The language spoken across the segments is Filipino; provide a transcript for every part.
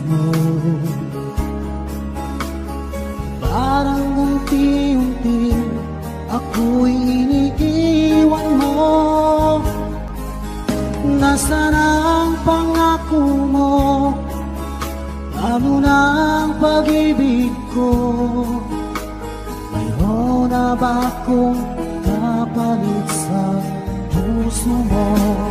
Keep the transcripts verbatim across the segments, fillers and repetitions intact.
mo. Parang unti-unti ako'y iniiwan mo. Nasaan ang pangako mo? Ano na ang pag-ibig ko? Mayroon na ba akong kapalit sa puso mo?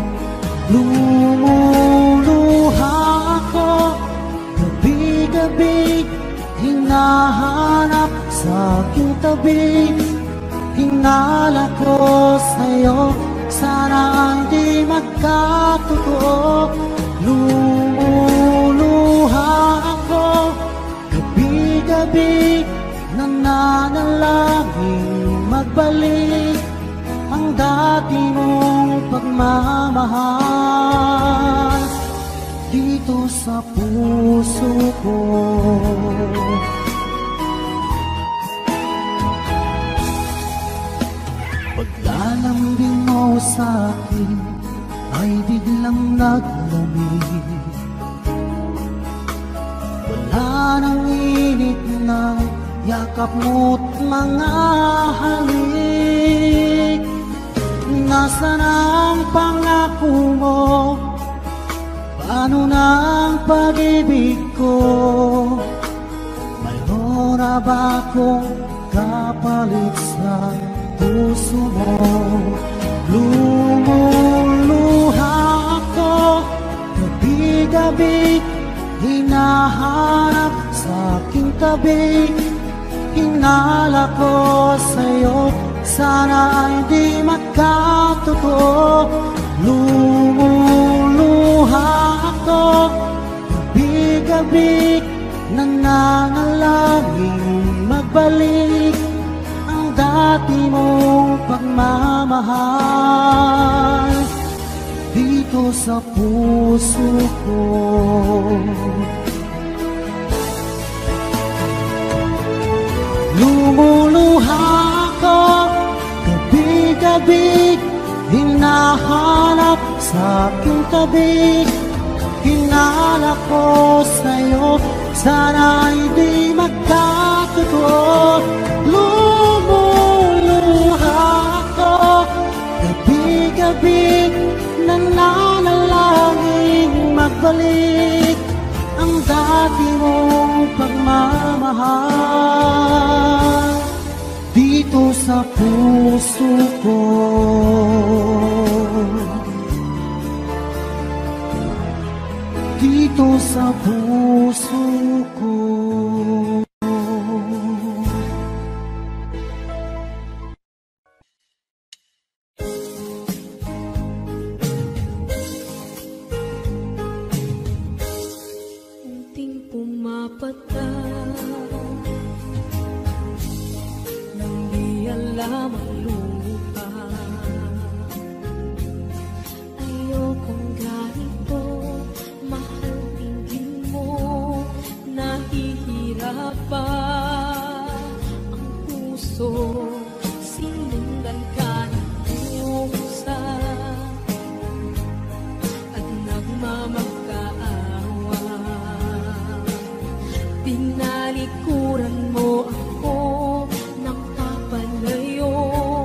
Lumuluha ako, gabi-gabi hinahanap sa aking tabi. Hinala ko sa'yo, sana hindi magkatotoo. Lumuluha ako, gabi-gabi nananalangin magbalik ang dati mong pagmamahal dito sa puso ko. Paglalambing mo sa akin ay biglang naglamig. Wala nang init ng yakap mo't mga halik. Nasaan ang pangako mo? Paano na ang pag-ibig ko? Mayroon na ba akong kapalit sa puso mo? Lumuluha ako, gabi-gabi hinahanap sa aking tabi. Hinala ko sa'yo, sana hindi magkatotoo. Lumuluha ako, gabi-gabi nananalangin magbalik ang dati mong pagmamahal dito sa puso ko. Lumuluha ako, gabi-gabi hinahanap sa aking tabi. Hinala ko sa'yo, sana hindi magkatotoo. Lumuluha ako, gabi-gabi nananalangin magbalik ang dati mong pagmamahal dito sa puso ko. Dito sa puso ko. Unting pumapata nang di alam ang lupa. Ayokong ganito, mahal tingin mo, nahihirapan ang puso. Sinundan ka ng pusa at nagmamagkaawa. Pinalikuran mo ako ng papalayo.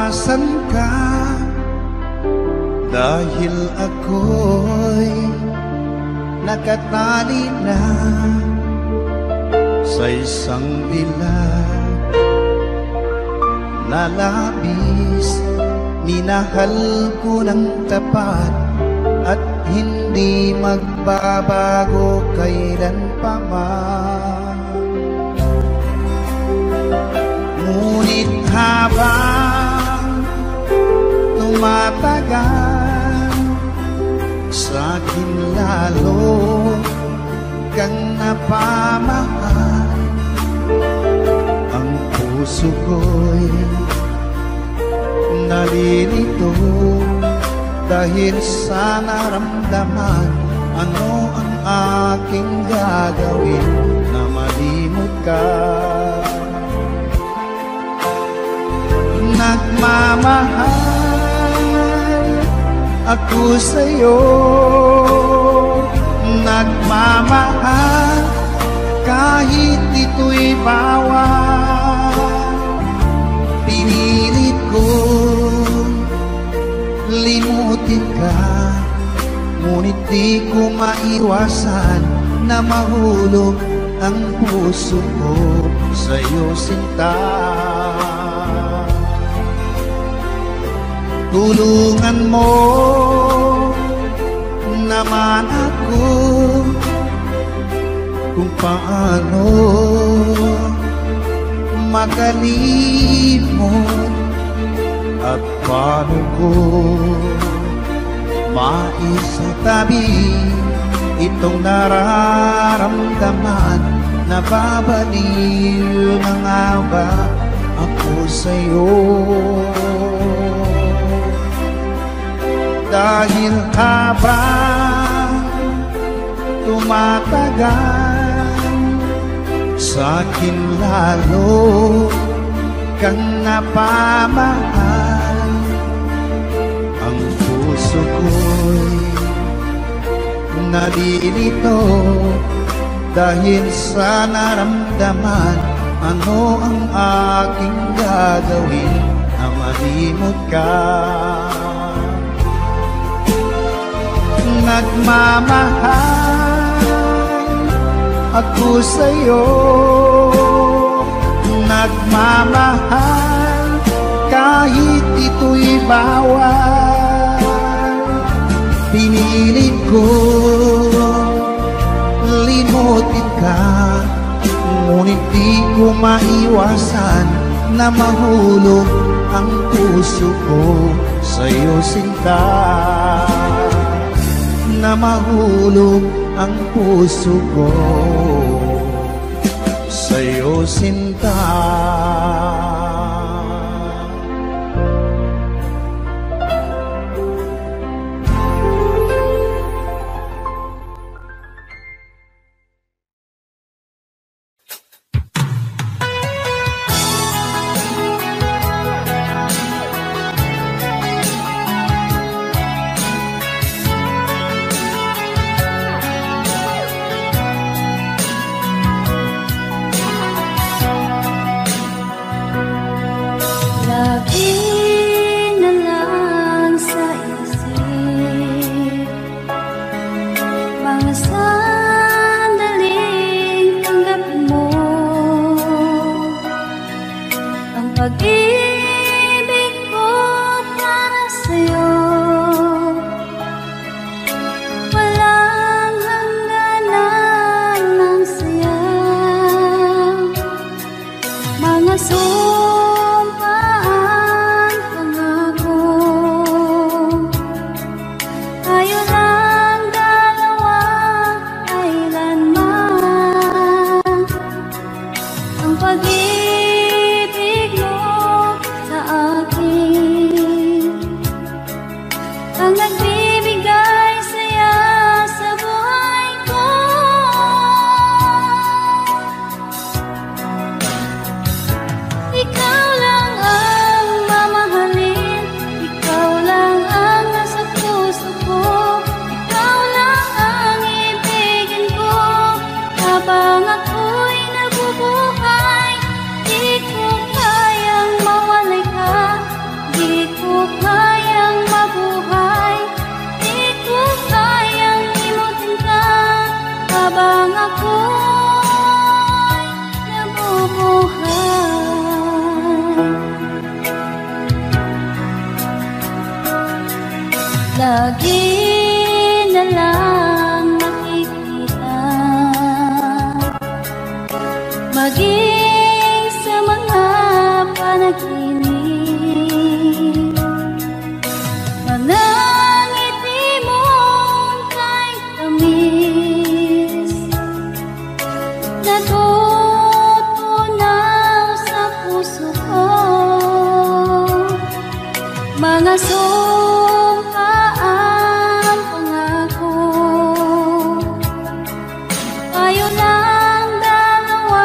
Asan ka? Dahil ako'y nakatali na sa isang dilag na labis. Minahal ko ng tapat at hindi magbabago kailan pa man. Ngunit habang tumatagal, sa'kin lalo kang napamahal. Ang puso ko'y nalilito dahil sa naramdaman. Ano ang aking gagawin na malimot ka? Nagmamahal ako sa'yo, nagmamahal kahit ito'y bawal. Pinilit ko limutin ka, ngunit di ko maiwasan na mahulog ang puso ko sa'yo, sinta. Tulungan mo naman ako kung paano makalimot at paano ko maisatabi itong nararamdaman. Nababaliw na nga ba ako sa'yo? Dahil habang tumatagal, sa'kin lalo kang napamahal. Ang puso ko'y nalilito dahil sa naramdaman. Ano ang aking gagawin na malimot ka? Nagmamahal ako sa'yo, nagmamahal kahit ito'y bawal. Pinilit ko limutin ka, ngunit di ko maiwasan na mahulog ang puso ko sa'yo, sinta. Na mahulog ang puso ko sa'yo, sinta. lagi na lang makikita, maging sa mga panaginip. Manangiti mong kay tamis, natutunaw sa puso ko. Mga sumpaang pangako, tayo lang dalawa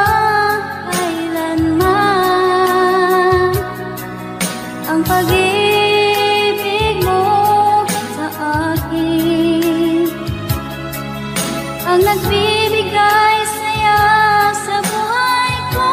kailanman. Ang pag-ibig mo sa akin ang nagbibigay saya sa buhay ko.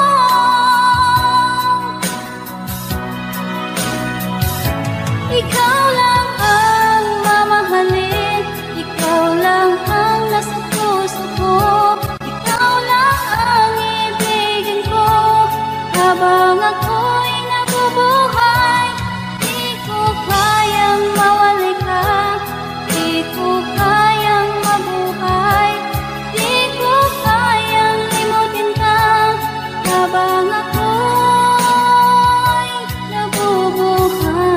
Ikaw lang ang mamahalin, ikaw lang ang nasa puso ko, ikaw lang ang ibigin ko habang ako'y nabubuhay. Di ko kayang mawali ka, di ko kayang mabuhay, di ko kayang limutin ka habang ako'y nabubuhay.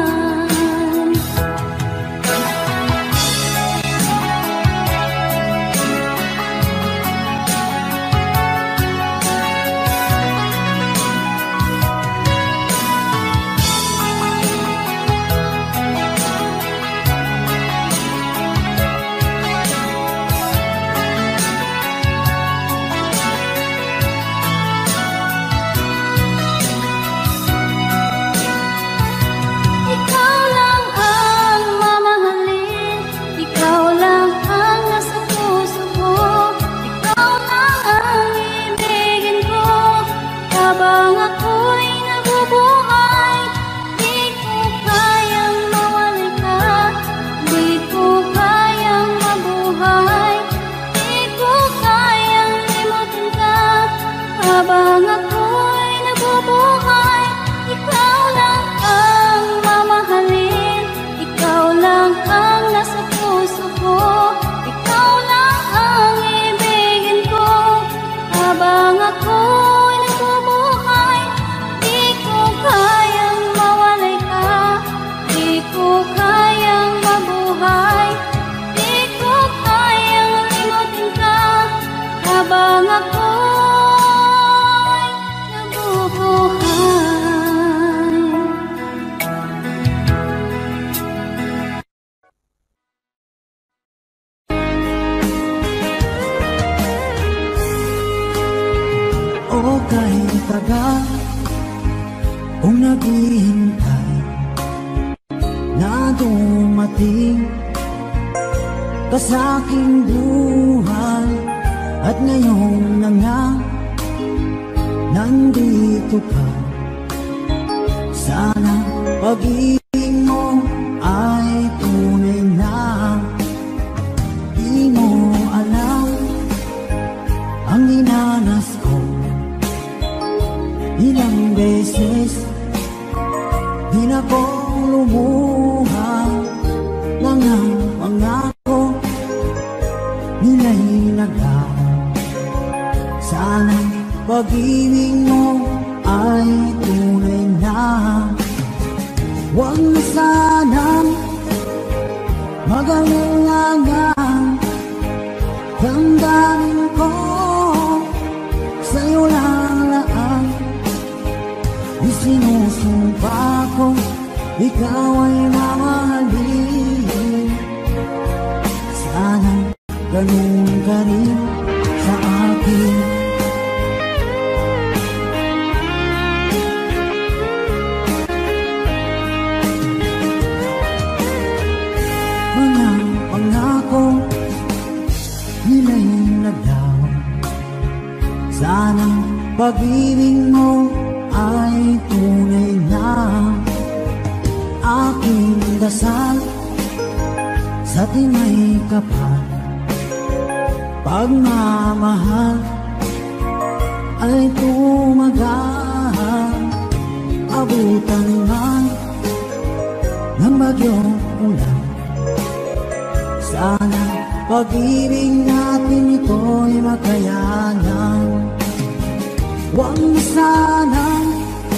Ikaw lang ang mamahalin, ikaw lang ang nasa puso ko, ikaw lang ang ibigin ko habang ako'y nabubuhay. Di ko kayang mawali ka, di ko kayang mabuhay, di ko kayang limutin ka habang ako'y nabubuhay. Ikaw lang ang mamahalin, ikaw lang ang nasa puso ko, ikaw lang ang ibigin ko habang ako'y nabubuhay. Di ko kayang mawalay ka, di ko kayang mabuhay, di ko kayang limutin ka habang ako'y nabubuhay. O kay tagal kung naghihintay na dumating ka sa aking buhay, at ngayon na nga nandito ka. Sana pag-ibig mo ay tunay na. Di mo alam ang inanas ko, ilang beses din akong lumuha. Mga pangako nila'y naglaho. Sana pag-ibig mo ay tunay na. Huwag na sanang mag-alinlangan, damdamin ko sa'yo lang laan. Isinusumpa ko ikaw ay mamahalin. Sana ganun ka rin sa akin. Mga pangako nila'y naglaho. Sana pag-ibig mo ay tunay na. Aking dasal sa tingay kapal, pagmamahal ay tumagal. Abutan man ng bagyong ulan, Sana pag-ibig natin ito'y makayanan. Huwag na sanang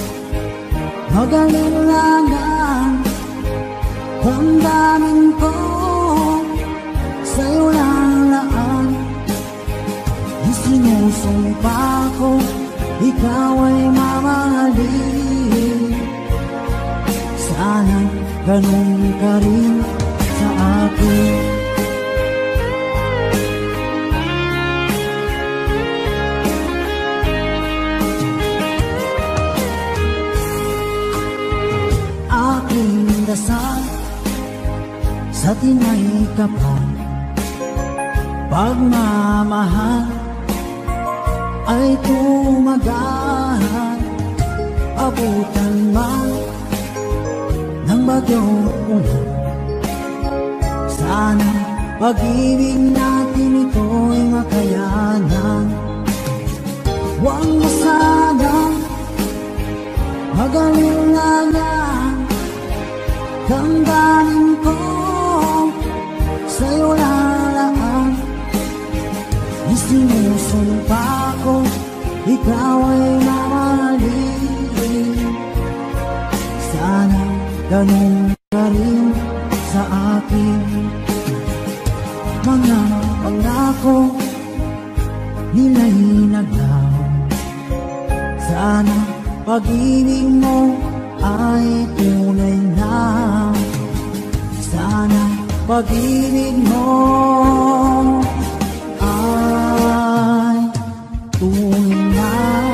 mag-alilangan. Damdamin ko sa'yo lang laan. Isinusumpa ko ikaw ay mamahalin. Sana ganun ka rin sa akin. Aking dasal sa tinaykapan, pagmamahal ay tumagahan. Abutan man ng bagyong ulan, sana pag-ibig natin ito'y makayanan. Huwag na sanang mag-alilangan. Damdamin ko sa'yo lalaan. Isinusumpa ko ikaw ay mamahalin. Sana ganun ka rin sa akin. Mga pangako nila'y naglaw. Sana pag-ibig mo ay tunay na. Sana pag-ibig mo ay tunay na.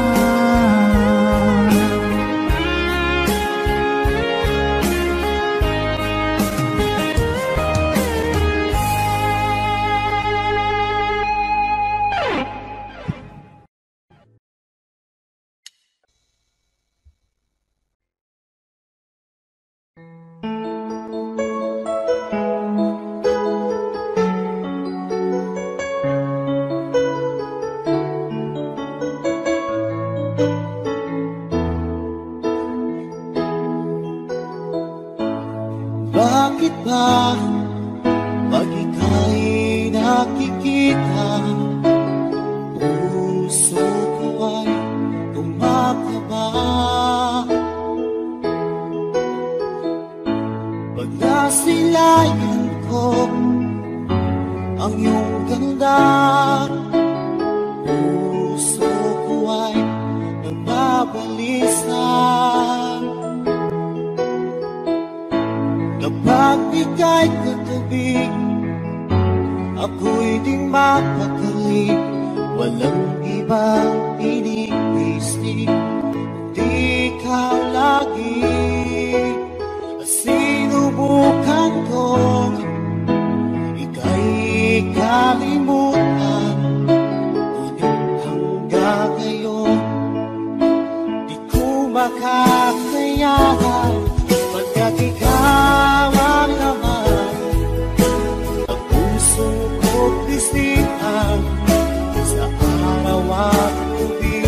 Bakit ba pag ika'y nakikita, puso ko ay tumakaba? Pag nasilayan ko ang iyong ganda, puso ko ay nababalisa. Kapag ika'y katabi, ako'y di mapakali. Walang ibang iniisip, di ikaw lagi. Sinubukan kong ika'y kalimutan, ngunit hanggang ngayon di ko makakayanan. Pagkat ikaw ang laman ang puso ko't isipan, sa araw at gabi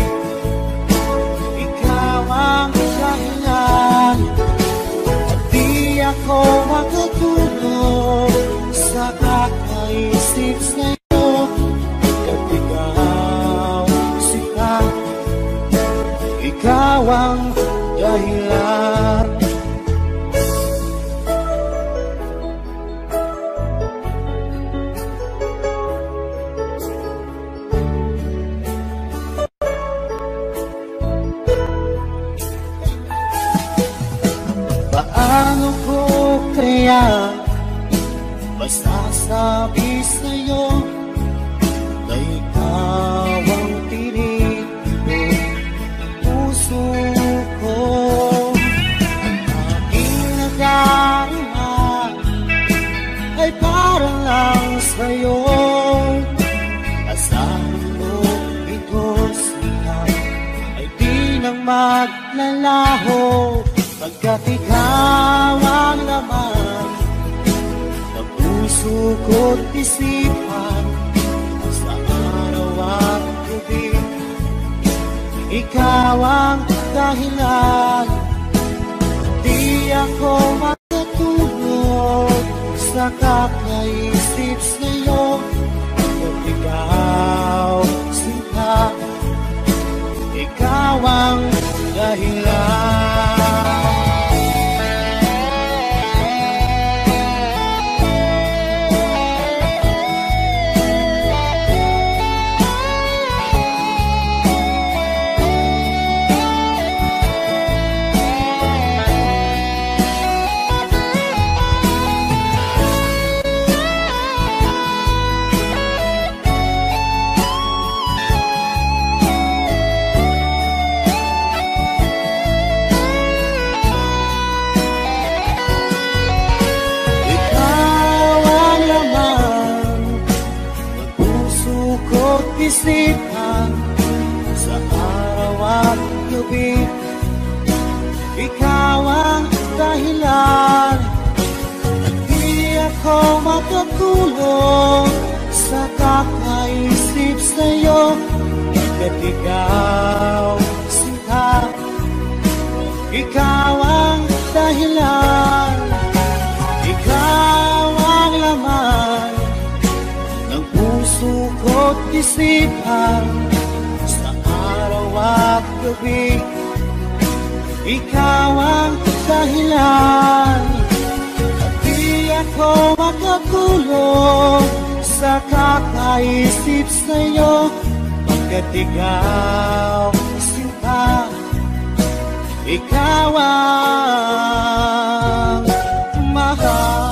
ikaw ang dahilan. At di ako makatulog sa kakaisip sa'yo. Pagkat ikaw sikat, ikaw ang dahilan. Paano ko kaya masasabi sa'yo na ikaw ang tinitilo ng puso ko? Ang aking nadarama ay parang lang sa'yo. Asahan mo ito sila ay di nang maglalaho. Pagkat ikaw ang laman ng puso ko't isipan, sa araw at gabi ikaw ang dahilan. Di ako makatulog sa kakaisip isipan sa araw at gabi. Ikaw ang dahilan at di ako makatulog sa kakaisip sa'yo. At ikaw, sinta, ikaw ang dahilan, ikaw ang laman ng puso ko't isipan sa araw at gabi. Ikaw ang dahilan at di ako makatulog sa kakaisip sa'yo. Pagkat ikaw, sinta, ikaw ang mahal.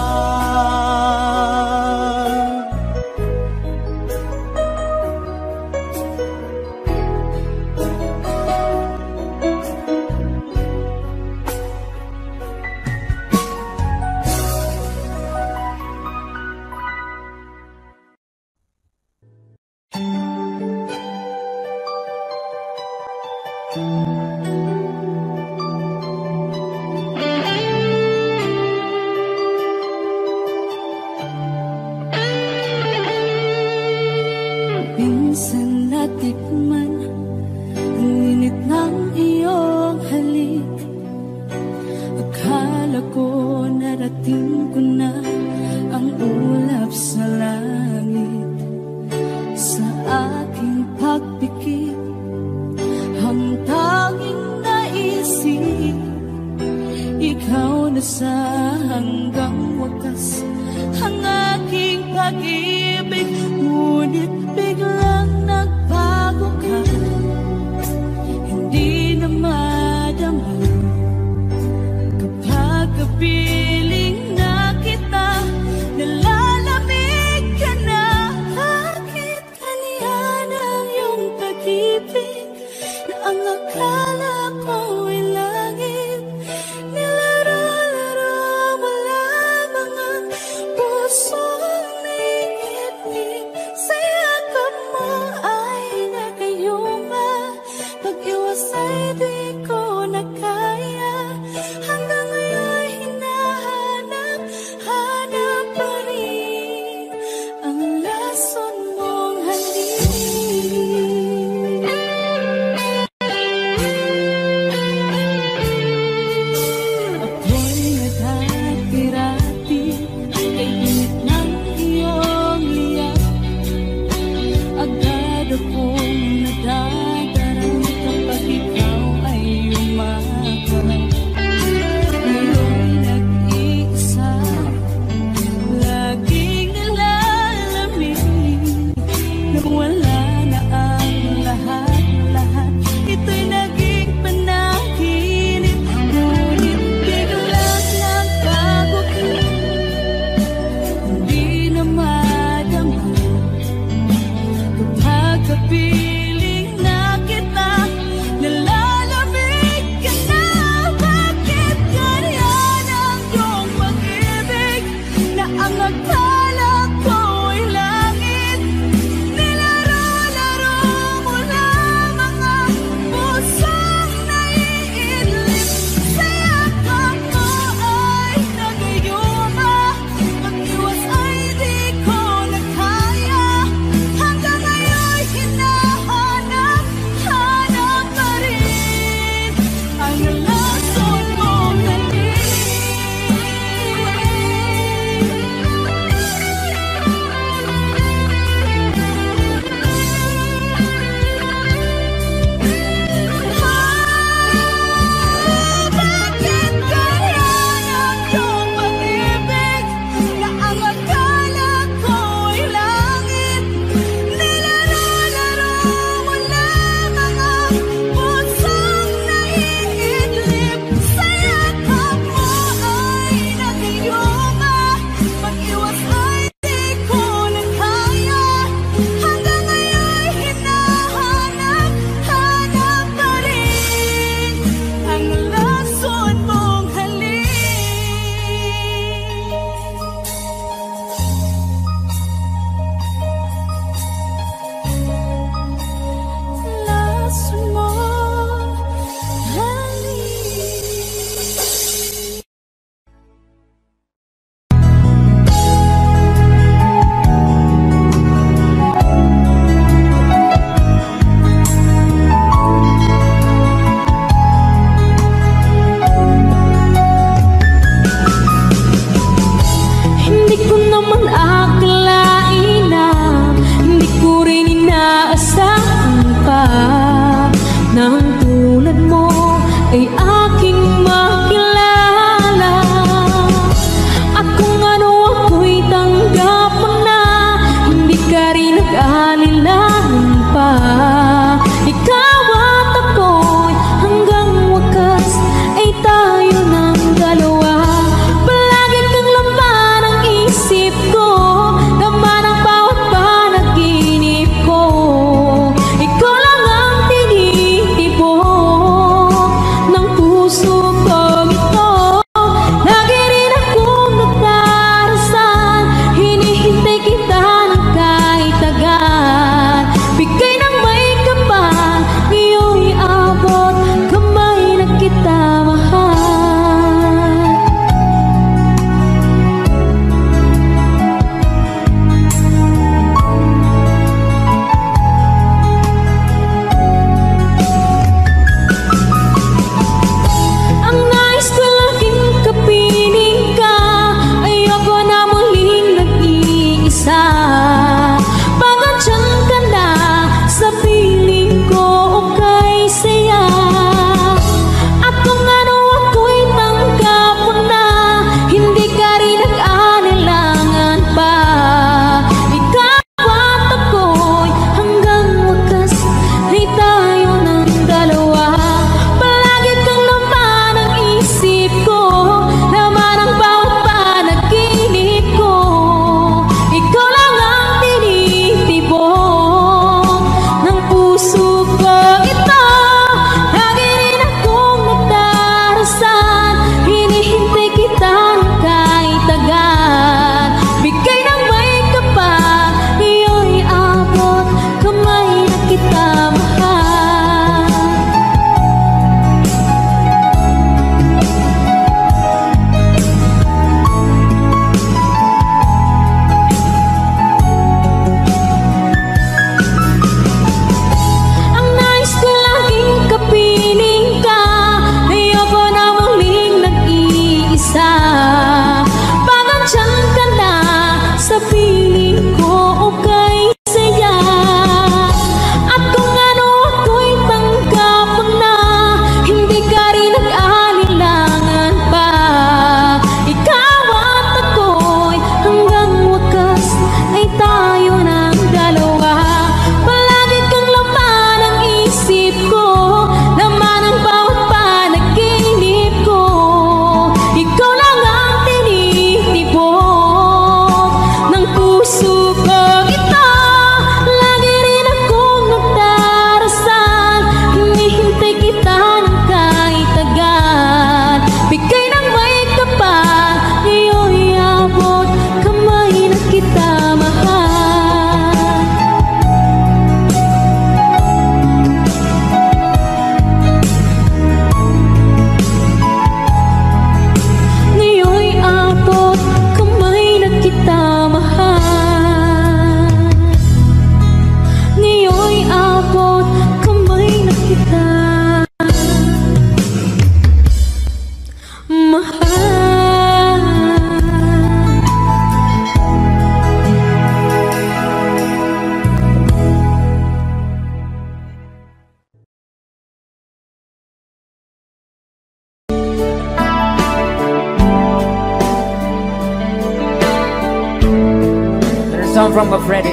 Minsan natikman ang init ng iyong halik. Akala ko narating ko na ang ulap sa langit. Sa aking pagpikit, ang tanging naisip, ikaw na sa hanggang wakas ang aking pag-ibig. Ngunit biglang nagbago ka, hindi na madama kapag kapiling na kita, nalalamig ka na. Bakit kaniyan ang iyong pag-ibig na ang akala ko ay langit? Nilaro-laro mo lamang ang pusong naigit-igit. Sa yakap mo ay nagayuma, pag-iwas ay di ko na kaya. Hanggang ngayon hinahanap, hanap pa rin ang lason mong halik. Ako'y naghati-rati kay init ng iyong liyak. Agad akong nadadarang kapag ikaw ay umaharap. Ngayon nag-iisa, laging nalalamig, na wala na ang lahat-lahat. Ito'y naging panaginip, ngunit biglang nagbago ka, hindi na madama kapag kapiling na kita, nalalamig ka na. Bakit ganyan ang iyong pag-ibig na ang akala ko ay langit? Nilaro-laro mo lamang ang pusong naiidlip. Sa yakap mo ay nagayuma, pag-iwas ay di ko na kaya. Hanggang ngayon hinahanap, from a Freddy.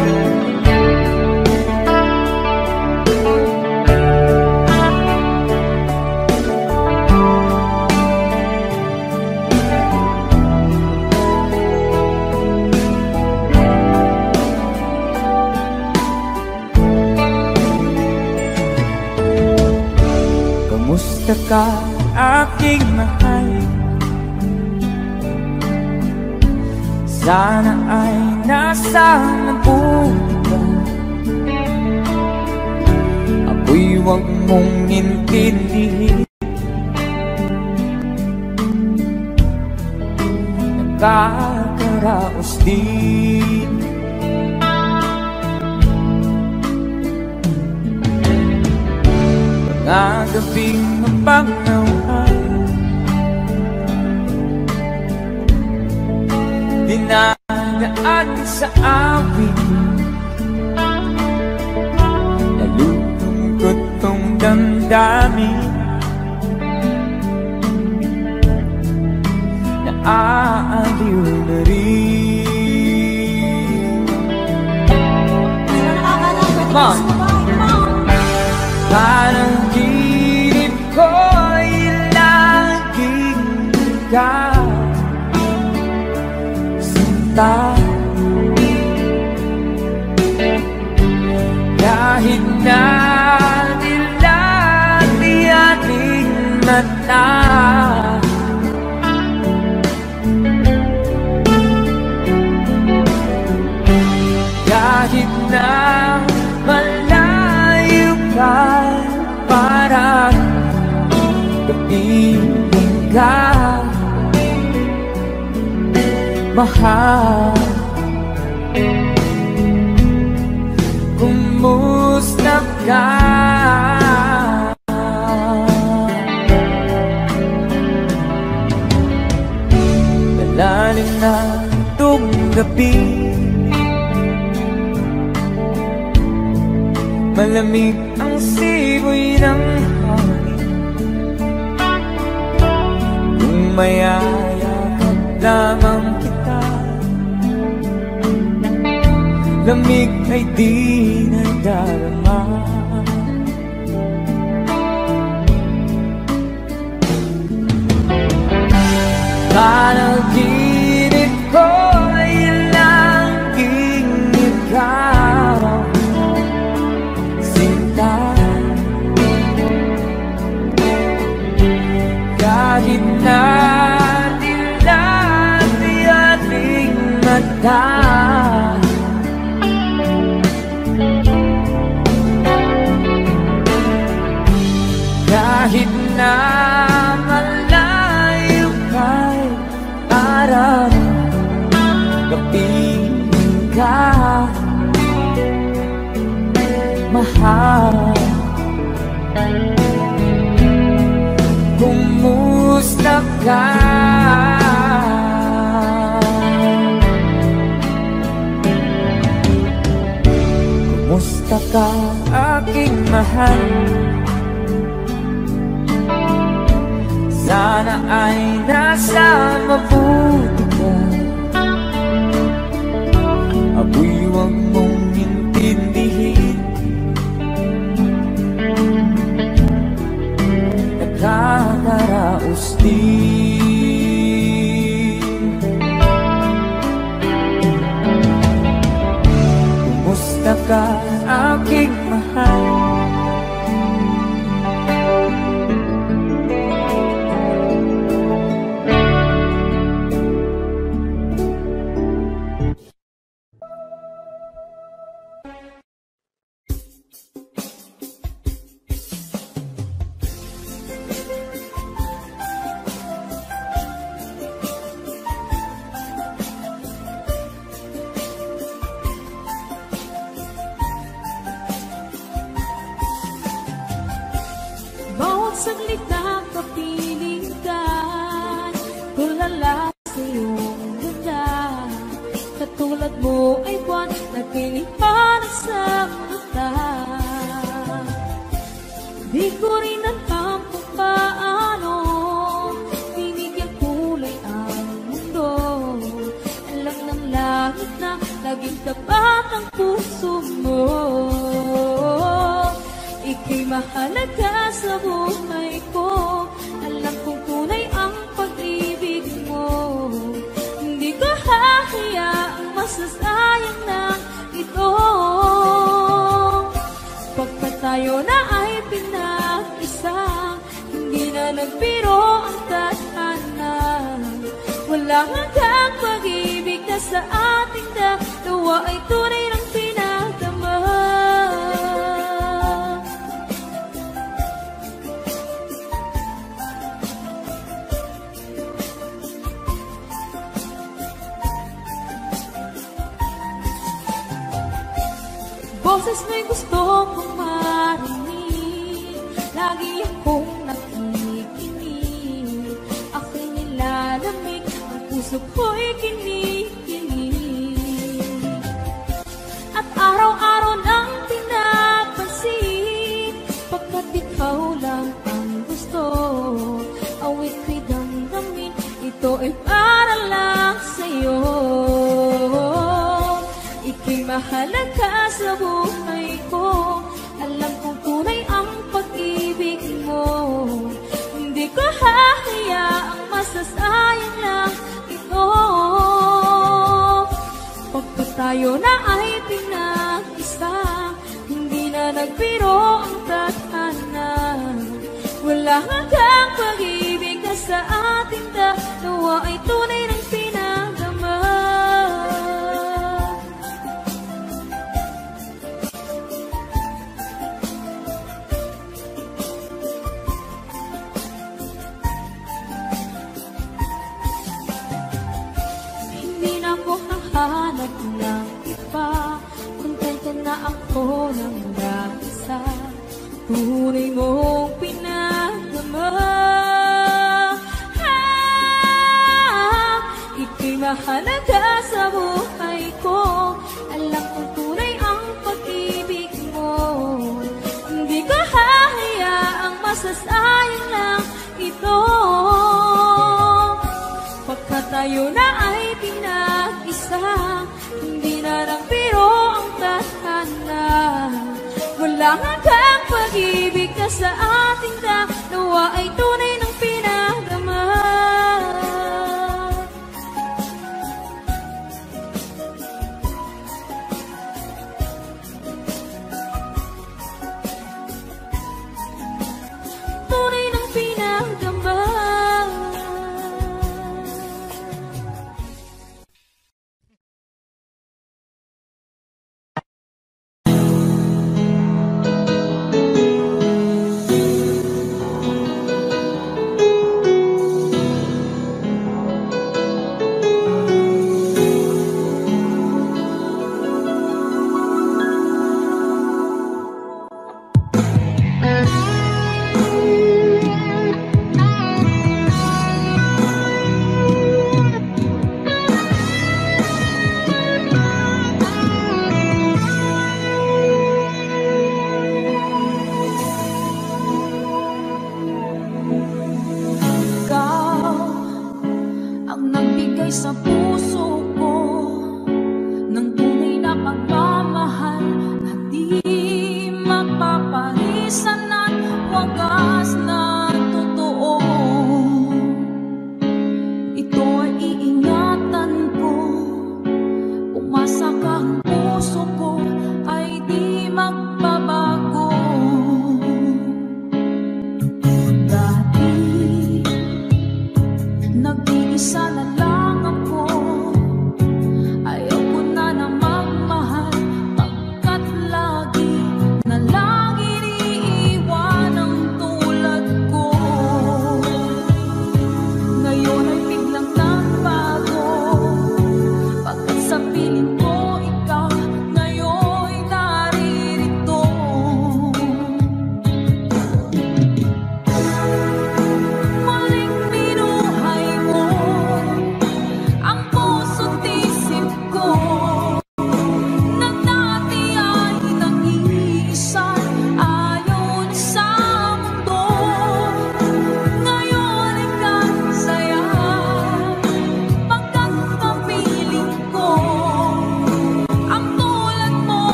Kamusta ka, aking mahal? Sana ay nasa mabuti ka. Ako'y huwag mong intindihin. Nakakaraos din. Mga gabing mapagnawan, dinadaan sa awit, nalulungkot kong damdamin, naaaliw na rin. Come on! Parang ginip ko'y laging ikaw, sinta. Kahit na nilati ating mata, kahit na malayo ka, parang kaibig ka, mahal. Kumusta ka? Malalim na itong gabi, malamig ang simoy ng hangin. Kung mayayakap lamang kita, lamig ay di nadarama. Panaginip ko'y laging ikaw, kahit na dilati ating mata, kahit na malayo ka'y parang kapiling ka, mahal. Kumusta ka? Kumusta ka, aking mahal? Sana ay nasa mabuti ka. Ako'y huwag mong intindihin. Nakakaraos din. Kumusta ka, aking mahal? Saglit na kapiling ka, tulala sa iyong ganda. Katulad mo ay buwan na tinipanan sa mata. Di ko rin alam kung paano binigyan kulay ang mundo. Alam ng langit na Laging tapat ang puso mo. Ika'y mahalaga sa buhay ko. Alam kong tunay ang pag-ibig mo. Hindi ko hahayaang masasayang na ito. Pagkat tayo na ay pinag-isa, hindi na nagbiro ang tadhana. Wala hanggang pag-ibig na sa ating dalawa ay tunay ng pinagdama. Boses mo'y gusto kong marinig, lagi akong nakikinig. Ako'y nilalamig, ang puso ko'y kinikinig. At araw-araw nang pinapansin, pagkat ikaw lang ang gusto. Awit ko'y damdamin, ito ay para lang sa'yo. Ika'y mahalaga sa buhay ko. Alam kong tunay ang pag-ibig mo. Hindi ko hahayaang masasayang lang ito. Pagkat tayo na ay pinag-isa, hindi na nagbiro ang tadhana. Wala hanggang pag-ibig na sa ating dalawa ay tunay ng pinagdama. Hanap ng iba, kontento na ako ng nag-isa. Tunay mong pinagdama. Ah, ika'y mahalaga sa buhay ko. Alam kong tunay ang pag-ibig mo. Hindi ko hahayaang masasayang lang ito. Pagkat tayo na ay pinag-isa, hindi na nagbiro ang tadhana. Wala hanggang pag-ibig na sa ating dalawa ay tunay ng pinagdama. Tunay ng pinagdama. Sa piling ko ikaw ngayon naririto.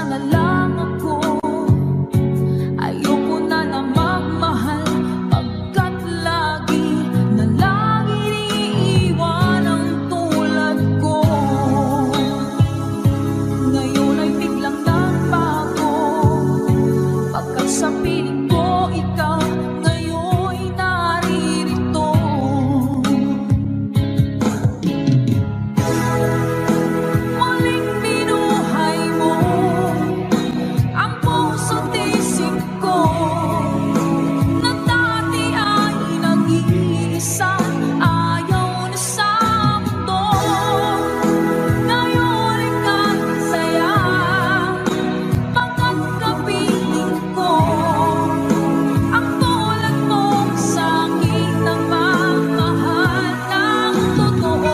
na lang ako. Ayoko na na magmahal, pagkat lagi na lang iniiwan ang tulad ko. Ngayon ay biglang nagbago, pagkat sa piling ko ikaw ngayon'y naririto. Muling binuhay mo ang puso't isip ko, na dati ay nag-iisa, ayaw na sa mundo. Ngayon ika'y saya, pagkat kapiling ko ang tulad mong sa'kin na magmahal ng totoo.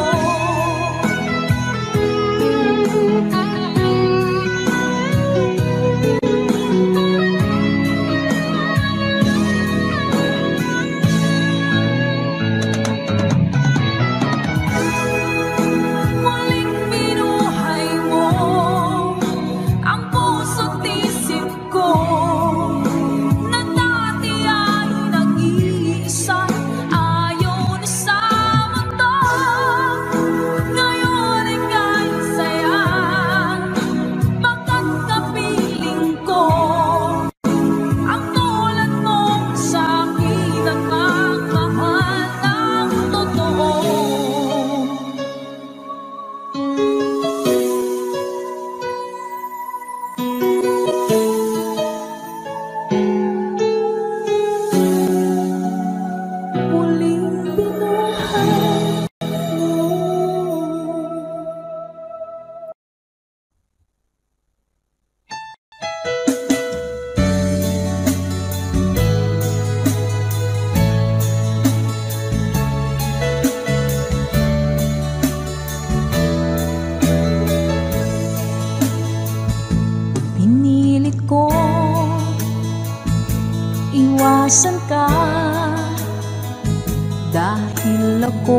Muling binuhay mo ang puso't isip ko, na dati ay nag-iisa, ayaw na sa mundo. Ngayon ika'y saya, pagkat kapiling ko ang tulad mong sa'kin at magmahal ng totoo. Muling binuhay mo. Pinilit ko iwasan ka, dahil ako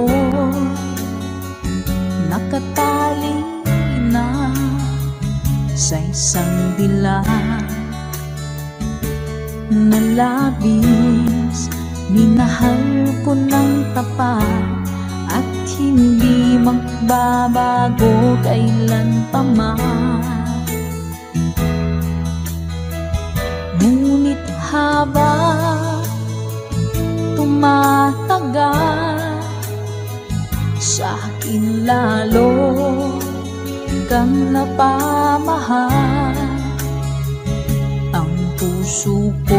nakatali na sa isang dilag na labis. Minahal ko ng tapat at hindi magbabago kailan pa man. Ngunit habang tumatagal, sa'kin lalo kang napamahal. Ang puso ko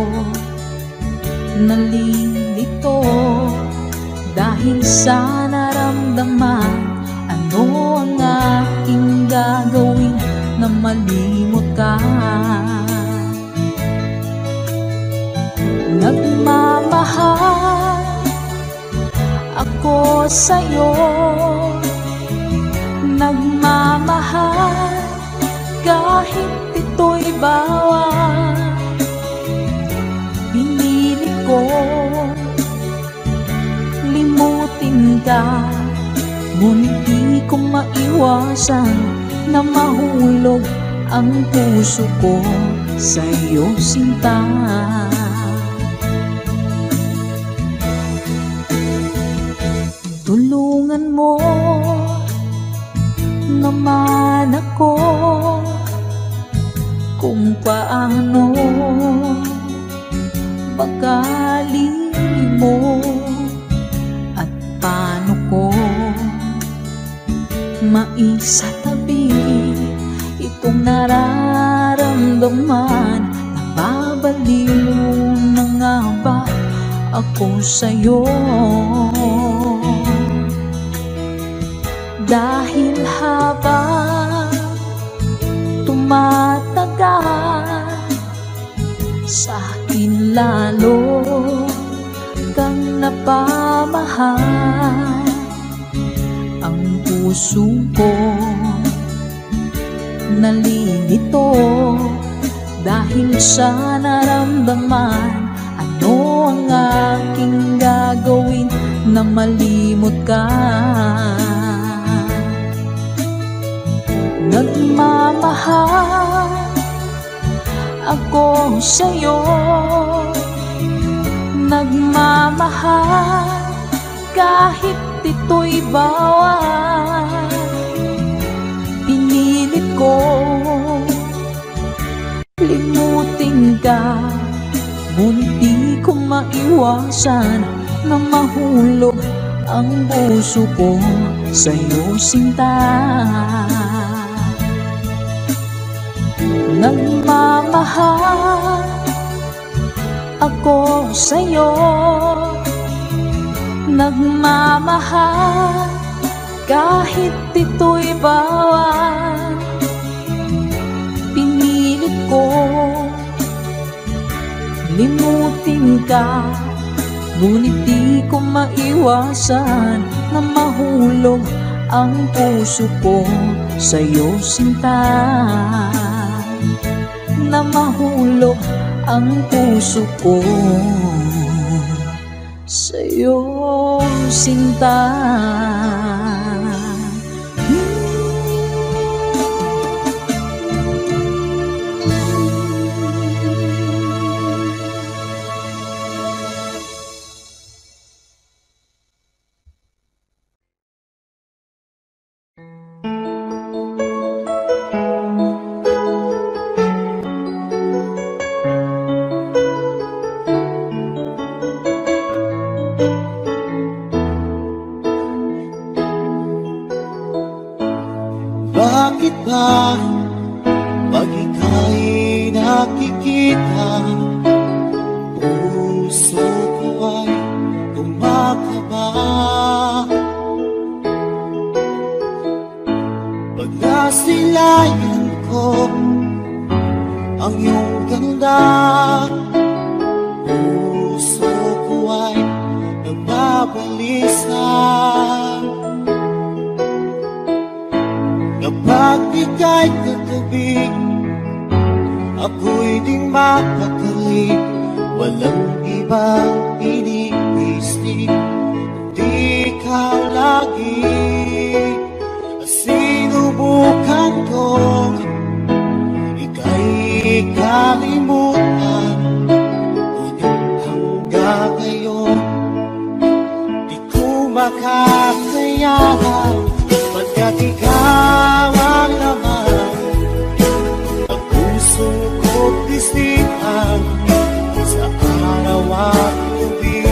nalilito dahil sa naramdaman. Ano ang aking gagawin na malimot ka? Nagmamahal ako sa'yo, nagmamahal kahit ito'y bawal. Pinili ko limutin ka, ngunit di ko maiwasan na mahulog ang puso ko sa'yo, sinta. Tulungan mo naman ako kung paano bakali mo at paano ko maisatabi itong nararamdaman. Nababaliw na nga ba ako sa'yo? Dahil habang tumatagal, sa'kin lalo kang napamahal. Ang puso ko nalilito dahil sa naramdaman. Ano ang aking gagawin na malimot ka? Nagmamahal ako sa'yo nagmamahal kahit ito'y bawal. Pinilit ko limutin ka, ngunit di ko maiwasan na mahulog ang puso ko sa'yo, sinta. Nagmamahal ako sa'yo, nagmamahal kahit ito'y bawal. Pinilit ko limutin ka, ngunit di ko maiwasan na mahulog ang puso ko sa'yo, sinta. Na mahulog ang puso ko sa'yo, sinta. Bakit ba pag ika'y nakikita, puso ko ay kumakaba? Pag nasilayan ko ang iyong ganda, puso ko ay nagbabalisa. Kapag ika'y katabi, ako'y di mapakali. Walang ibang iniisip, di ikaw lagi. Sinubukan kong ika'y kalimutan, ngunit hanggang ngayon di ko makakayanan. Pagkat ikaw ang laman ang puso ko't isipan, sa araw at gabi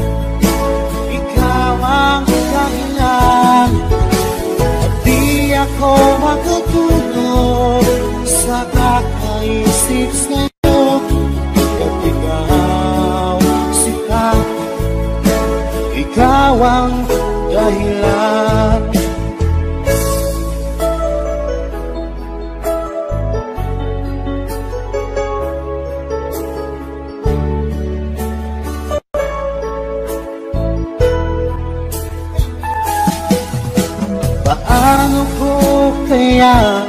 ikaw ang dahilan. At di ako makatulog sa kakaisip sa'yo, at ikaw, sinta, ikaw ang dahilan. Paano ko kaya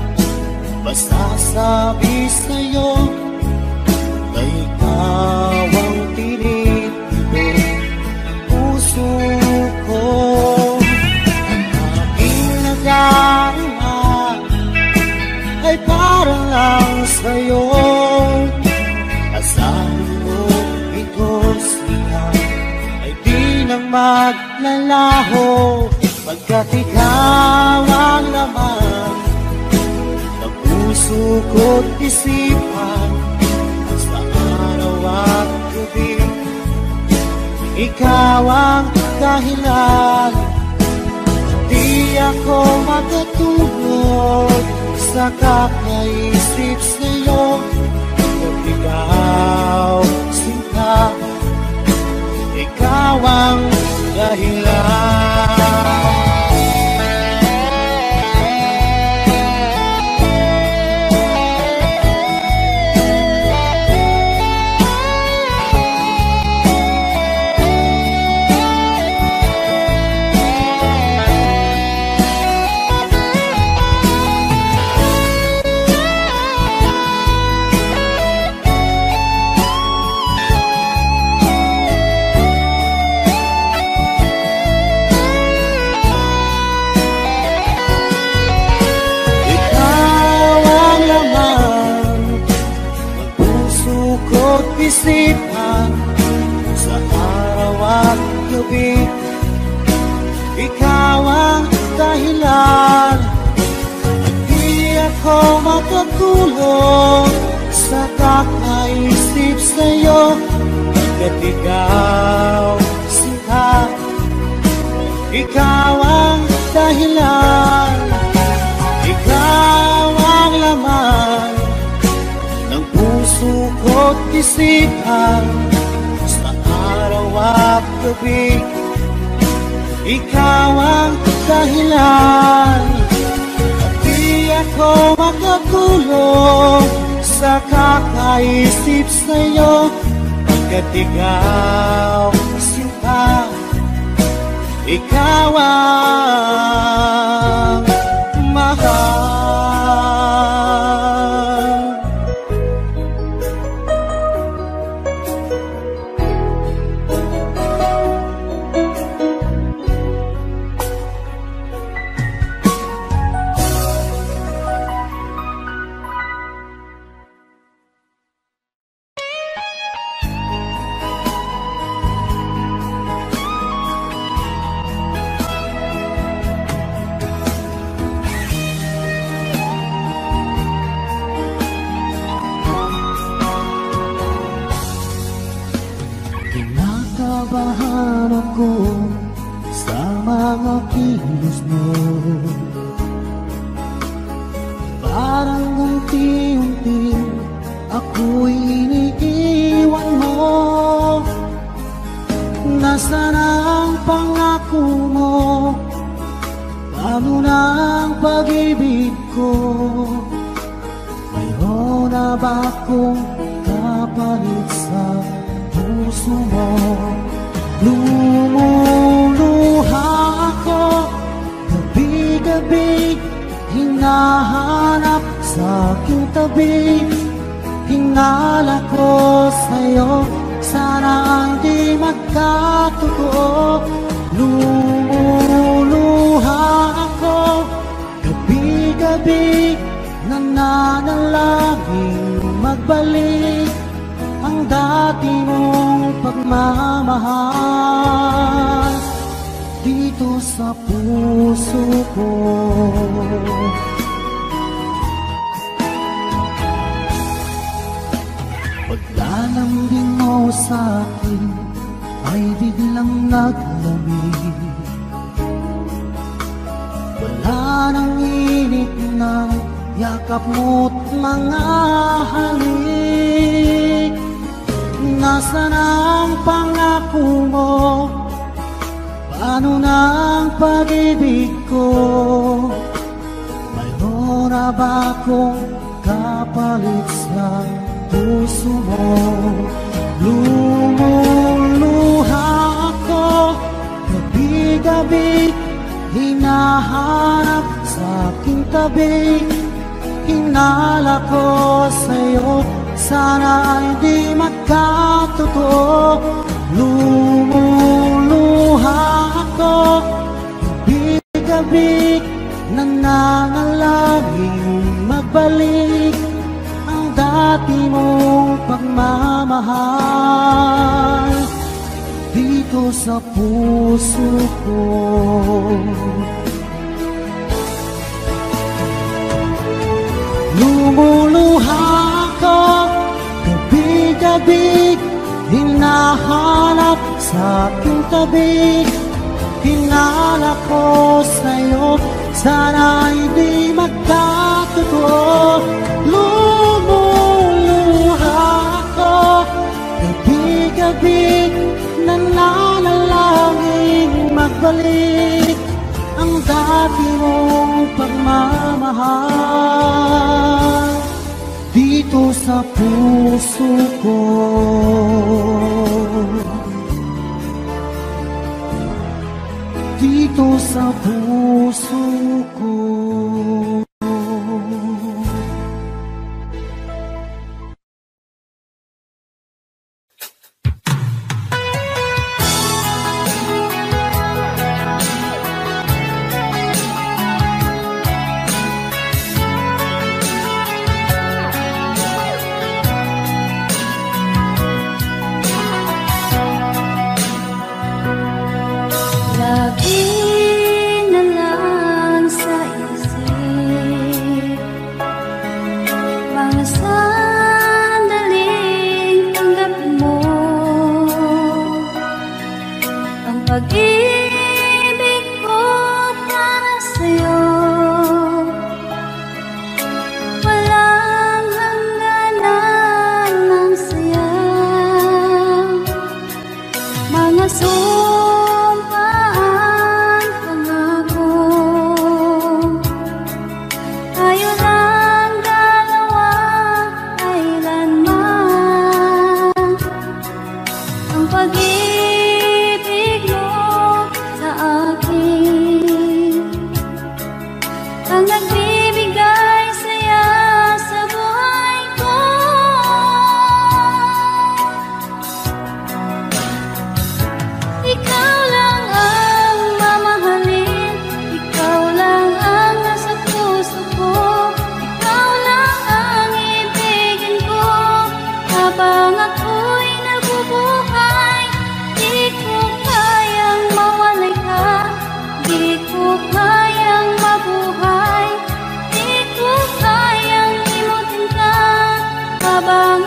masasabi sa'yo na ikaw ang pinili ng puso ko? Ang aking nagdarama ay para lang sa'yo. Asahan mo ito siya ay di nang maglalaho, pagkat ikaw ang laman ng puso ko't isipan, sa araw at gabi ikaw ang dahilan. Di ako makatulog sa kakaisip sa'yo, at ikaw, sinta, ikaw ang dahilan. isipan sa araw at gabi. Ikaw ang dahilan, di ako makatulog sa kakaisip sa'yo. At ikaw, sinta, ikaw ang dahilan, ikaw ang laman ng puso ko't isipan sa araw at gabi. Ikaw ang dahilan, at di ako makatulog sa kakaisip sa'yo. Pagkat ikaw, sinta, ikaw ang mahal. Kinakabahan ako sa mga kilos mo, parang unti-unti ako'y iniiwan mo. Nasaan ang pangako mo? Paano na ang pag-ibig ko? Mayroon na ba akong kapalit sa puso mo? Lumuluha ako gabi-gabi, hinahanap sa aking tabi. Hinala ko sa'yo, sana hindi magkatotoo. Lumuluha ako gabi-gabi, nananalangin magbalik ang dati mong pagmamahal dito sa puso ko. Paglalambing mo sa akin ay biglang naglamig. Wala nang init ng yakap mo't mga halik. Nasaan ang pangako mo? Paano na ang pag-ibig ko? Mayroon na ba akong kapalit sa puso mo? Lumuluha ako gabi-gabi, hinahanap sa aking tabi. Hinala ko sa'yo, sana hindi magkatotoo. Lumuluha ako gabi-gabi, nananalangin magbalik ang dati mong pagmamahal dito sa puso ko. Lumuluha ako gabi-gabi, hinahanap sa aking tabi. Hinala ko sa'yo, sana hindi magkatotoo. Lumuluha ako gabi-gabi, nananalangin magbalik ang dati mong pagmamahal dito sa puso ko. Dito sa puso ko.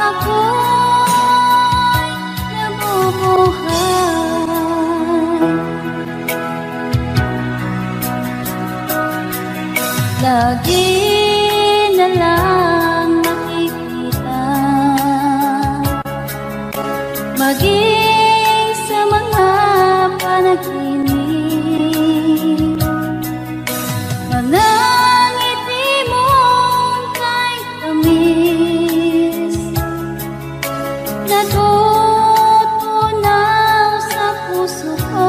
ako'y nabubuhay. Lagi na lang nakikita, maging sa mga panaginip, manangiti mong kay tamis, natutunaw sa puso ko,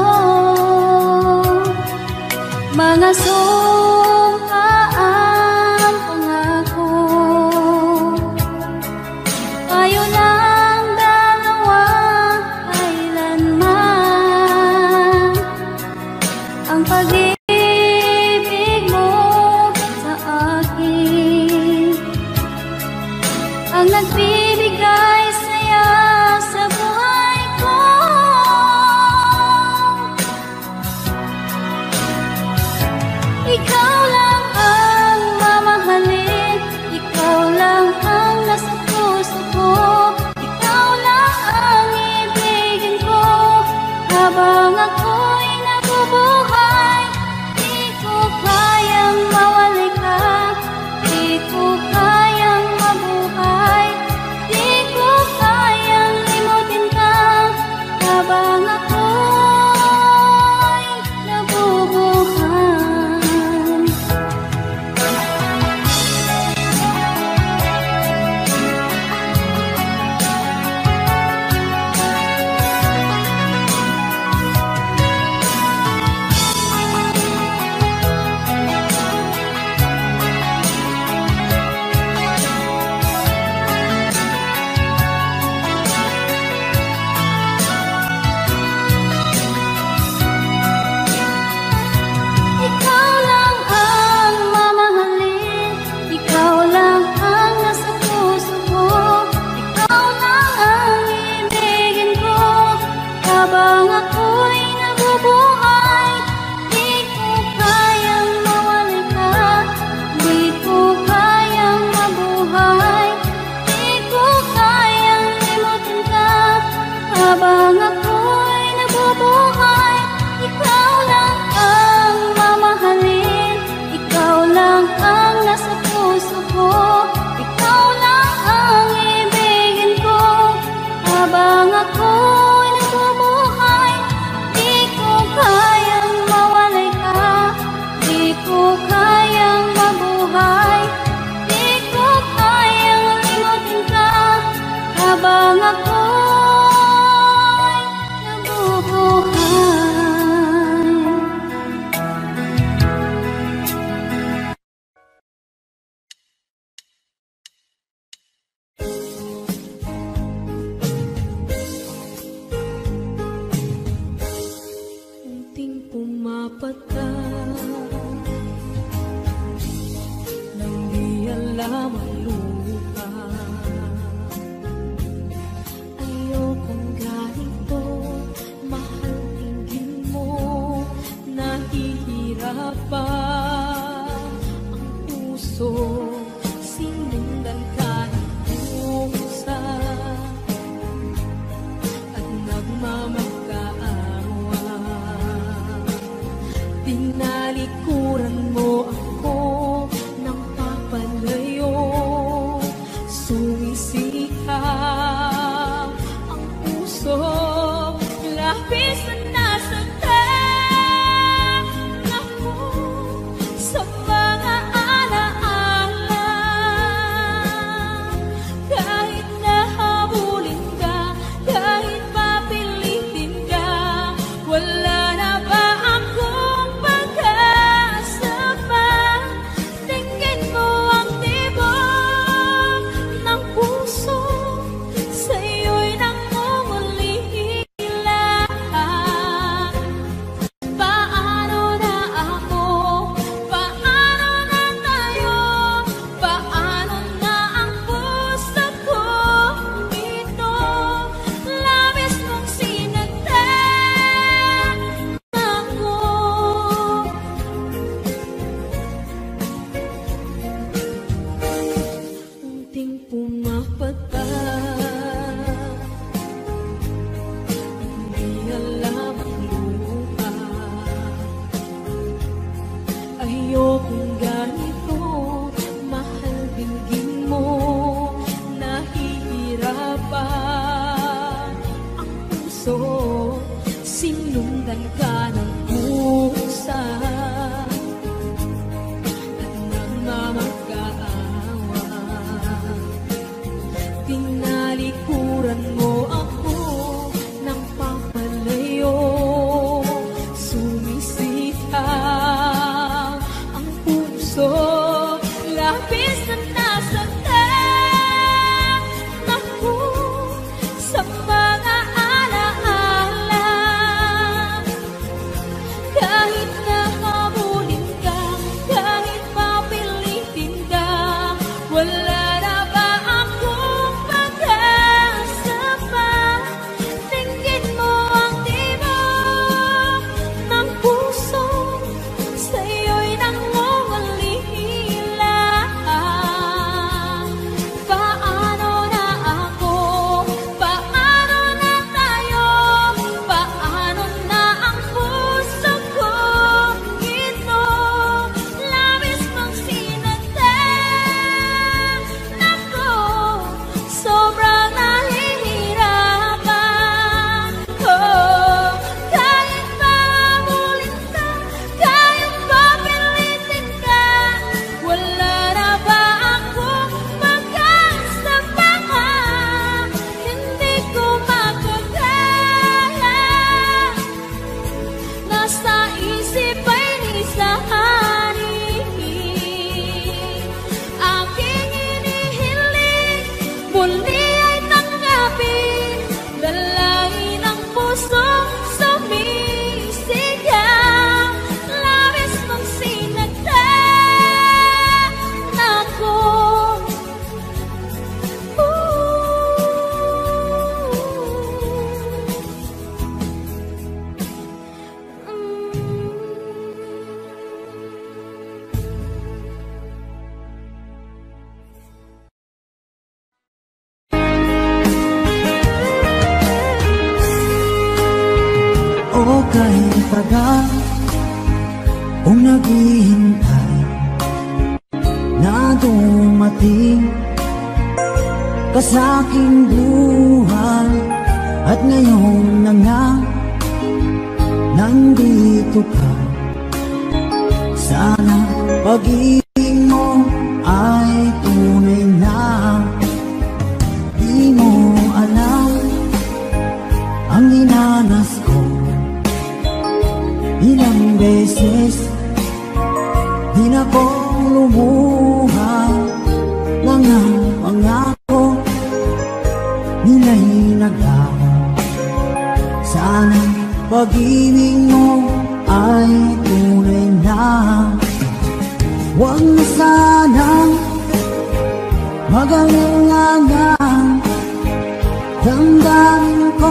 mga sumpaang pangako. Tayo lang dalawa kailanman, ang pag-ibig mo sa akin ang nagbibigay saya sa buhay ko. Ikaw lang ang mamahalin, ikaw lang ang nasa puso ko, ikaw lang ang ibigin ko habang ako'y nabubuhay. Di ko kayang mawalay ka, di ko kayang mabuhay, di ko kayang limutin ka habang ako'y nabubuhay. Ikaw lang ang mamahalin, ikaw lang ang nasa puso ko, ikaw lang ang ibigin ko habang ako'y nabubuhay. Di ko kayang mawalay ka, di ko kayang mabuhay, di ko kayang limutin ka habang ako'y nabubuhay. Ikaw lang ang mamahalin, ikaw lang ang nasa puso ko, ikaw lang ang ibigin ko habang ako'y nabubuhay. Di ko kayang mawalay ka, di ko kayang mabuhay, di ko kayang limutin ka habang ako'y nabubuhay. Unting pumapata nang di alam ang lupa. Ayokong ganito, mahal tingin mo, nahihirapan ang puso, sinundan ka ng pusa at nagmamagkaawa. Tinalikuran mo ako ng papalayo, sumisikap ang puso, labis na nasaktan ako sa mga alaala. Kahit nahabulin ka, kahit papilitin ka, wala na ba akong pag-asa pa? Tingin mo ang tibok ng puso, sa'yo'y nangungulila. pa ang puso, sinundan ka ng pusa at nagmamag-aawa. Tinalikuran mo ako ng papalayo, sumisita ang puso, labis na nasaktan ako sa mga alaala. Kahit nahabulin ka, kahit papilitin ka, wala na ba akong pag-asa pa? Tingin mo ang tibok ng puso, sa'yo'y nangungulila. Paano na ako? Paano na tayo? Paano na ang puso ko? Ito, labis mong sinaktan ako, sobrang nahihirapan. Oh, kahit mahabulin ka, kahit papilitin ka, wala na ba akong pag-asa pa? Hindi ko makakaya, nasa isip ay nisahani. Aking inihiling, muli ay tanggapin, dalangin ang pusong sumisigaw. Labis mong sinaktan ako. O kahit tagal kung naghihintay na dumating ka sa aking buhay, at ngayon na nga nandito ka. Sana pag-ibig mo ay tunay na. Di mo alam ang dinanas ko, ilang beses di na ko lumuha. Mga pangako nila'y naglaho. Sana pag-ibig mo ay tunay na. Huwag na sanang mag-alinlangan, damdamin ko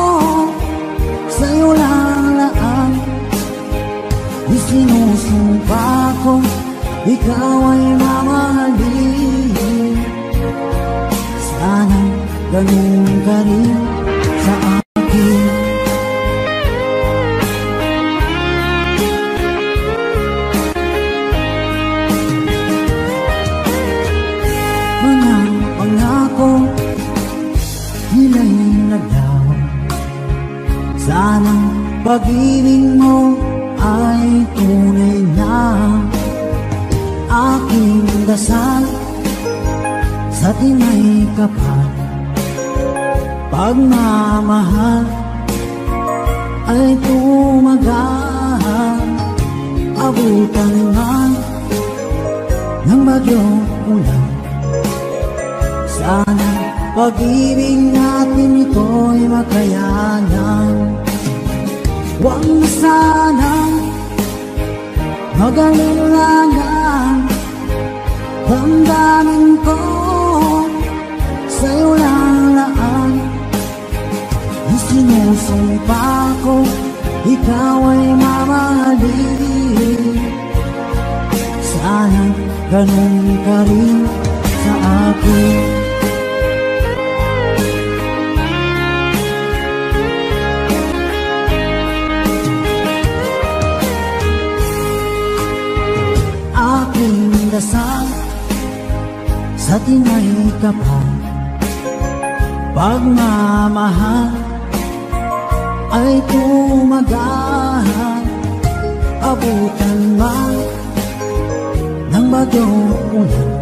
sa'yo lang laan. Isinusumpa ko, ikaw ay mamahalin. Sana ganun ka rin sa akin. Mga pangako nila'y naglaho. Sana pag-ibig mo ay tunay na. Aking dasal sa tinay kapal, pagmamahal ay tumagal. Abutan man ng bagyong ulan, sana pag-ibig natin ito'y makayanan. Huwag na sanang mag-alinlangan, damdamin ko sa'yo lang laan. Isinusumpa ko, ikaw ay mamahalin. Sana ganun ka rin sa akin. dasal sa tinay kapal, pagmamahal ay tumagahan, abutan man ng bagyong ulan.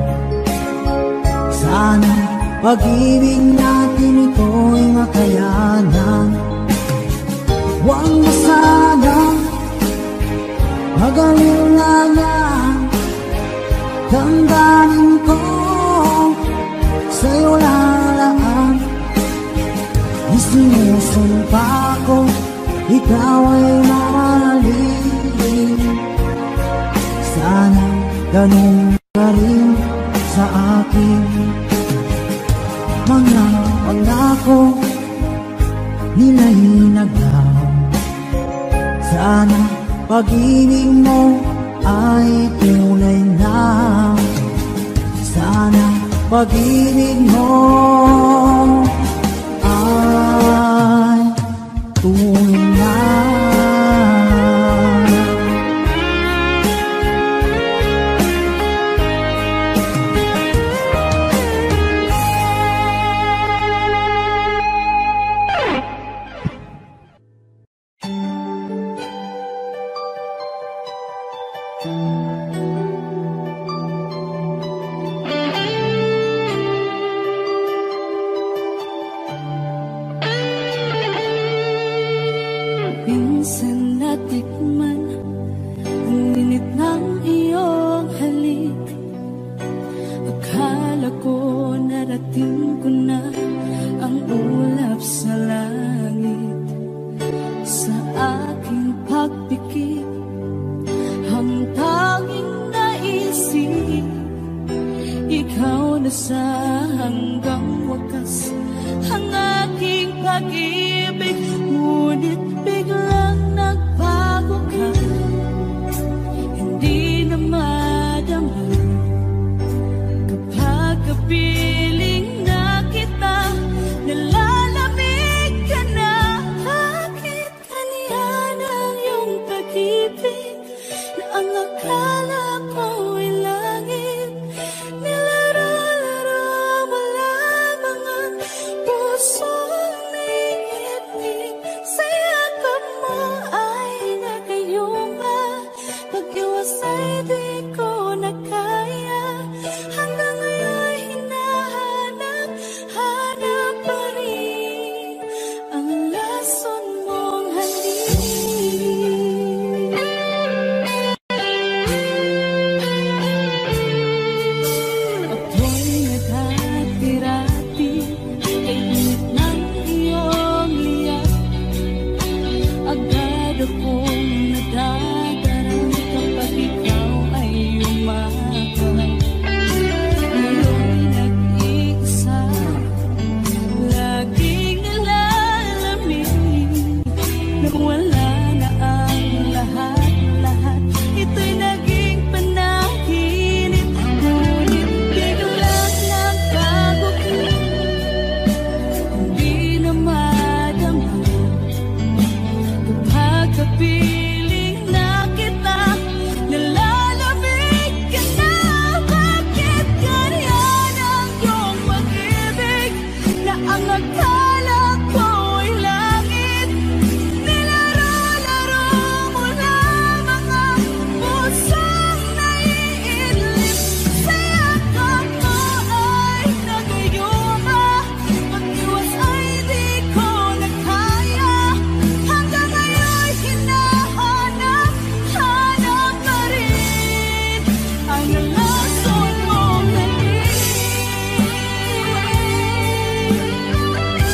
Sana pag-ibig natin ito'y makayanan. Huwag na sanang magalinganan, damdamin ko sa'yo lalaan. Isinusumpa ko, ikaw ay mamahalin. Sana ganun ka rin sa akin. Mga pangako nila'y naglaw. Sana pag-ibig mo ay tunay na. Sana pag-ibig mo ay tunay na. Minsan natikman ang init ng iyong halik. Akala ko narating ko na ang ulap sa langit. Sa aking pagpikit, ang tanging naisip, ikaw na sa hanggang wakas ang aking pag-ibig. Ngunit biglang nagbago ka, hindi na madama kapag kapiling na kita, nalalamig ka na. Bakit kaniyan ang iyong pag-ibig na ang akala ko'y langit? Nilaro-laro mo lamang ang pusong naiibig. Sa yakap mo ay nagayuma, pag-iwas ay di ko na kaya. Hanggang ngayon hinahanap, hanap pa rin ang lason mong halik. Ako'y naghatirati kay init ng iyong liyak. Agad akong nadadarang kapag ikaw ay umakap. Ngayon nag-iisa, laging nalalamig. Nang wala na ang lahat-lahat, ito'y naging panaginip. Ngunit biglang nagbago ka, hindi na madama kapag kapiling na kita, nalalamig ka na. Bakit ganyan ang iyong pag-ibig na ang akala ko'y langit? Nilaro-laro mo lamang ang pusong naiidlip. Sa yakap mo ay nagayuma, pag-iwas ay di ko na kaya. Hanggang ngayon hinahanap, hanap pa rin ang lason mong halik.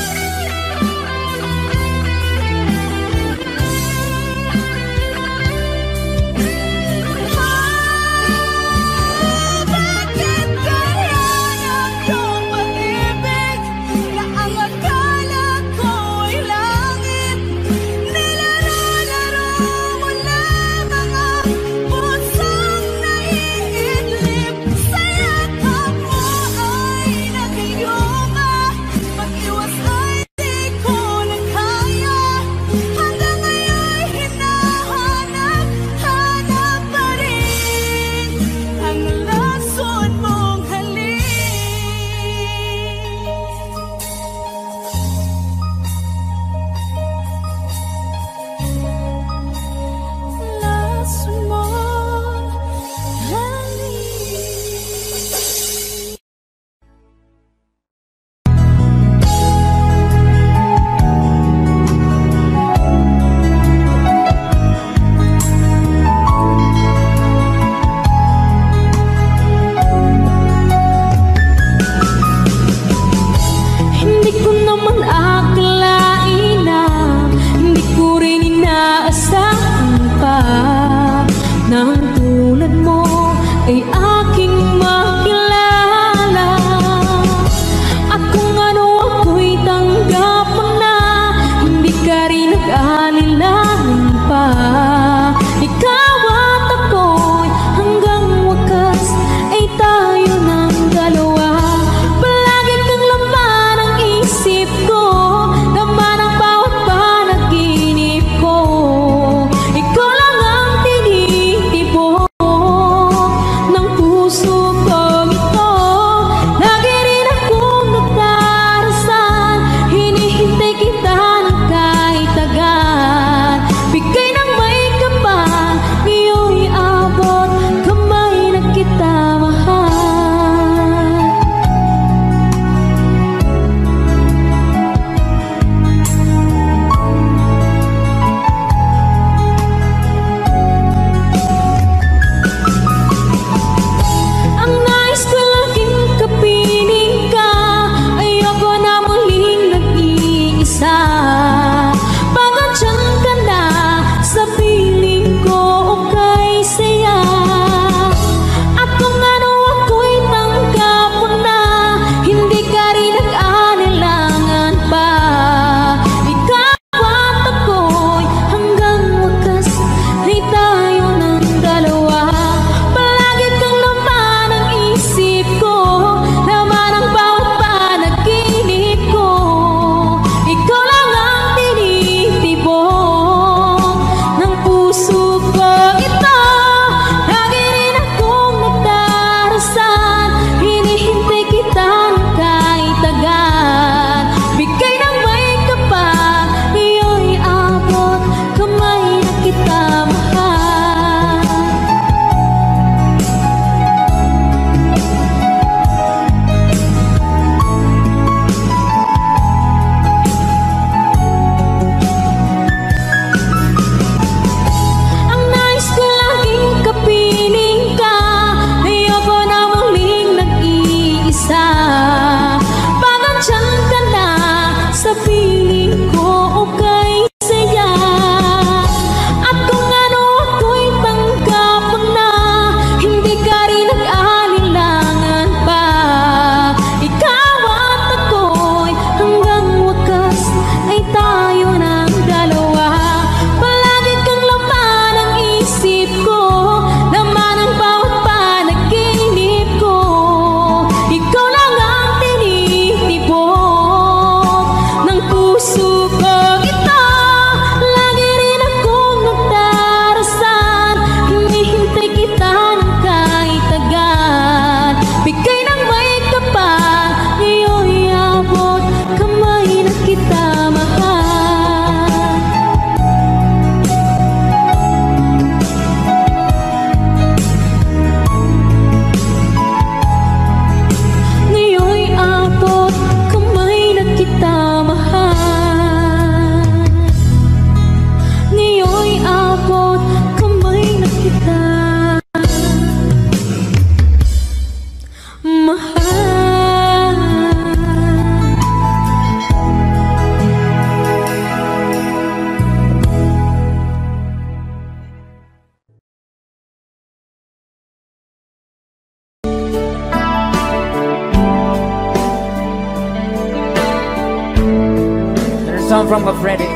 song from Freddy.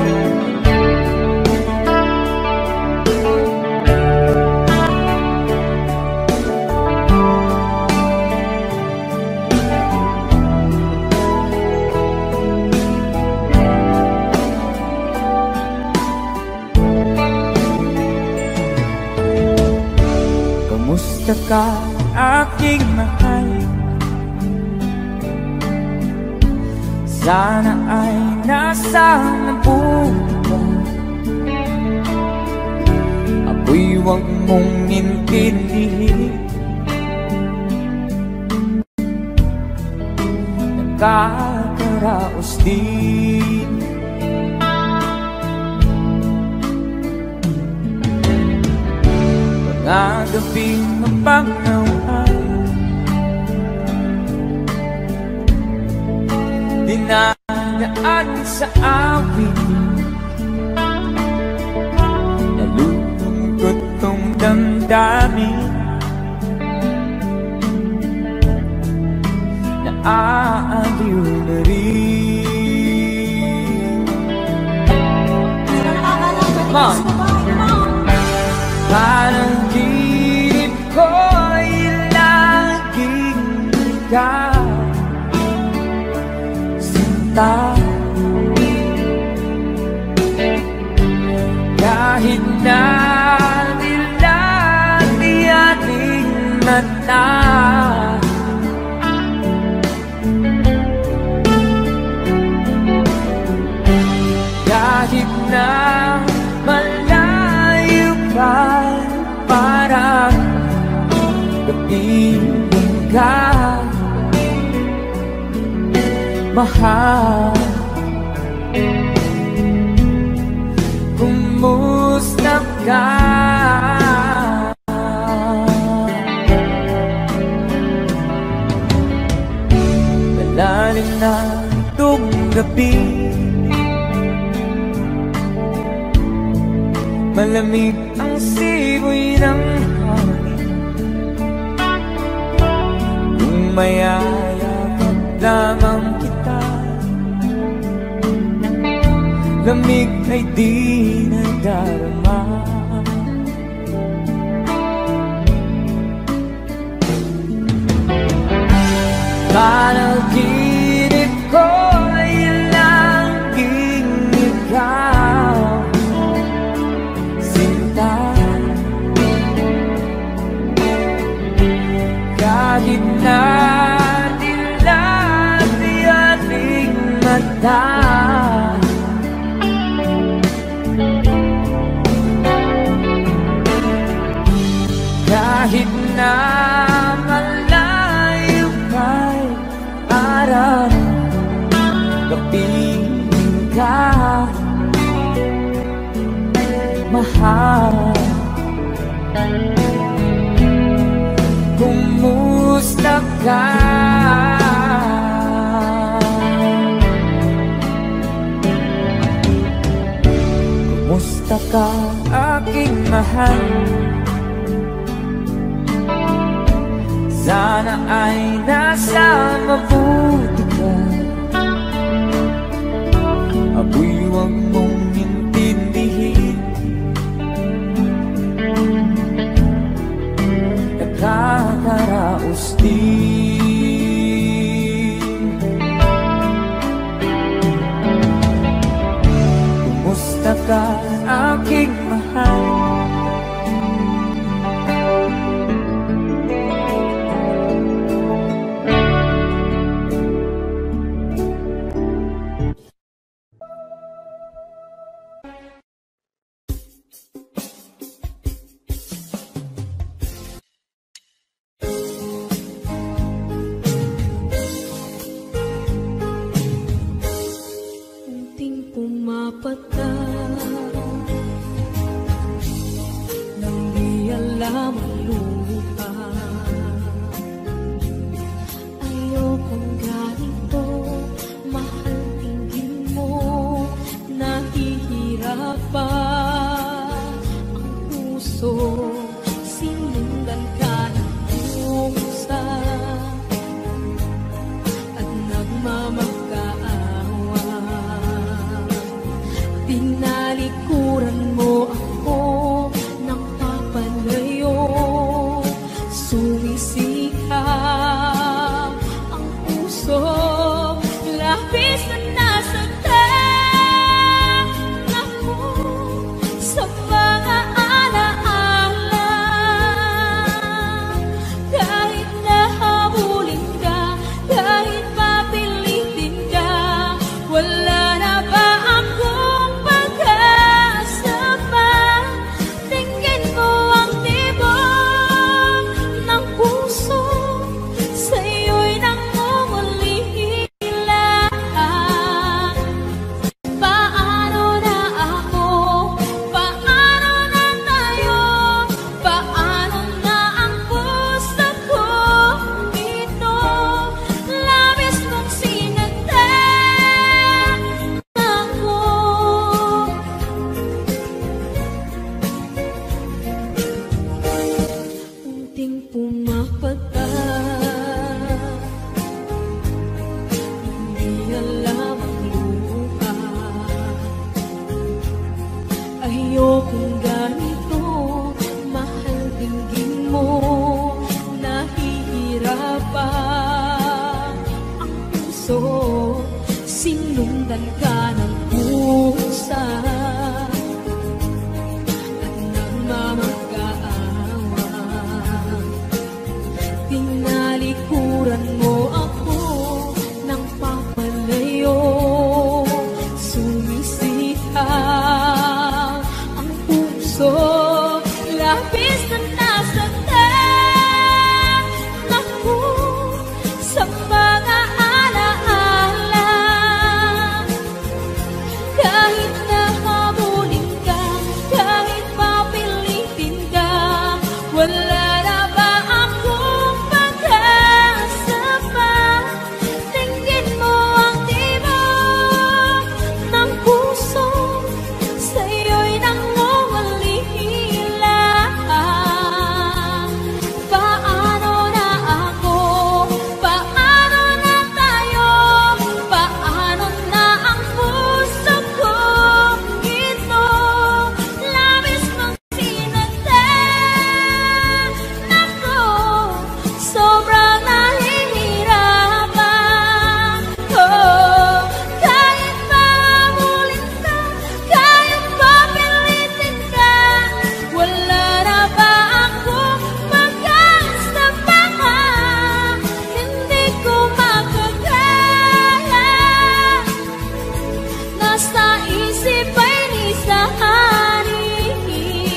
Kamusta ka, aking mahal? Sana ay nasa mabuti ka. Ako'y huwag mong intindihin. Nakakaraos din. Mga gabing mapagnawan, dinadaan sa awit, nalulungkot kong damdamin, naaaliw na rin. Ma, parang ginip ko'y laging ikaw, sinta. Kahit na dilati ating mata, kahit na malayo ka, parang kapiling ka, mahal. Kumusta ka? Malalim na itong gabi, malamig ang simoy ng hangin. Kung mayayakap lamang kita, lamig ay di nadarama. Panaginip ko ay laging ikaw, sinta. Kahit na dilati ating mata, kahit na malayo kay araw, kapiling ka, mahal. Kumusta ka? Kumusta ka, aking mahal? Sana ay nasa mabuti ka. Ako'y huwag mong intindihin. Nakakaraos din. Kumusta ka, aking mahal? At nagmamagkaawa. Tinalikuran mo ako ng papalayo. Sumisikap ang puso, labis na nasaktan ako sa mga alaala. Kahit nahabulin ka, kahit papilitin ka, wala na ba akong pag-asa pa? Tingin mo ang tibok ng puso, sa'yo'y nangungulila. Paano na ako? Paano na tayo? Paano na ang puso ko ito? Labis mong sinagtan ako. Unting pumapata, hindi alam ang luha. Ayokong ganito, mahal dinggin mo. Nahihirapan ang puso, sinundan ka ng pusa at nagmamagkaawa. Tinalikuran mo ako ng papalayo. Sumisikap ang puso, labis na nasaktan ako sa mga alaala. Kahit nahabulin ka, kahit papilitin ka, wala na ba akong pag-asa pa? Tingin mo ang tibok ng puso, sa'yo'y nangungulila. Paano na ako? Paano na tayo? Paano na ang puso ko ito? Labis mong sinagtan ako, sobrang nahihirapan. Oh, kahit mahabulin ka, kahit papilitin ka, wala na ba akong pag-asa pa? Hindi ko makakaya, nasa isip ay nisahanin.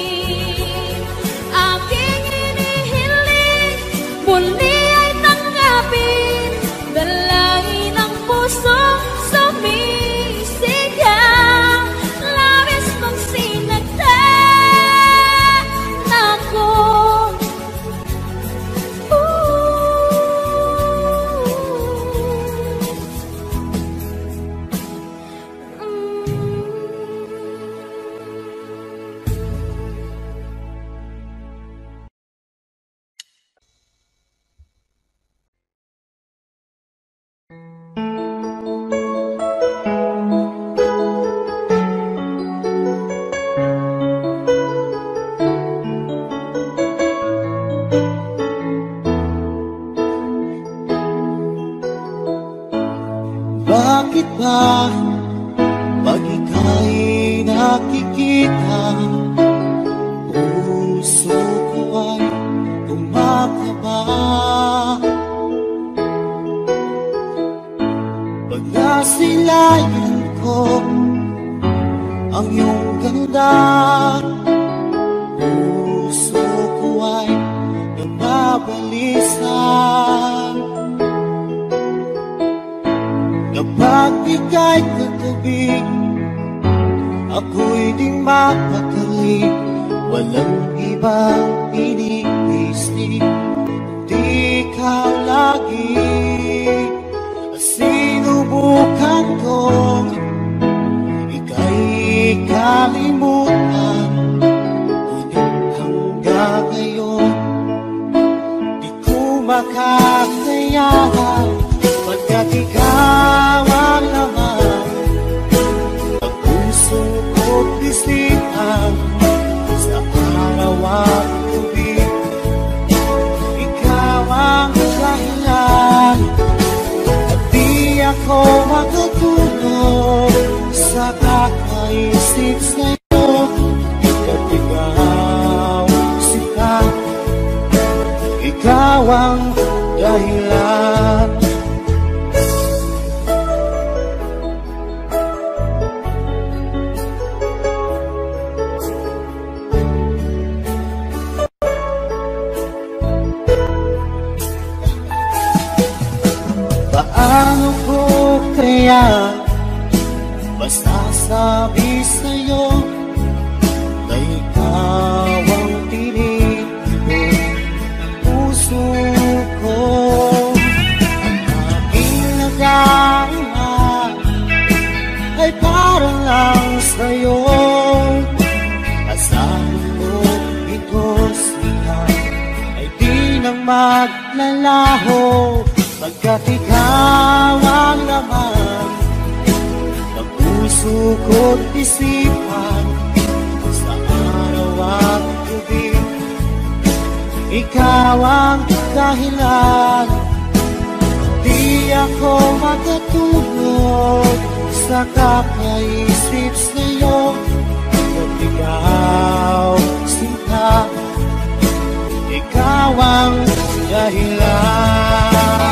Aking inihiling, muli ay tanggapin, dalahin ang puso, sumisigaw. Labis mong sinagtan ako. Bakit ba pag ika'y nakikita, puso ko ay kumakaba? Pag nasilayan ko ang iyong ganda, puso ko ay nababalisan. Kapag ika'y katabi, ako'y di mapakali. Walang ibang iniisip, kundi ikaw lagi. Sinubukan ko ika'y kalimutan, ngunit hanggang ngayon di ko makakayanan. Pagkat ikaw ang laman ng puso tiyak, basta sabi sa'yo na ikaw ang tinig ko, puso ko. Ang aking nagawa ay para lang sa'yo. Asahan mo ito sila ay di nang maglalaho, pagkat ikaw ang laman ng puso ko't isipan. Sa araw at gabi, ikaw ang dahilan. Di ako makatulog sa kakaisip sa'yo, at ikaw, sinta, ikaw ang dahilan.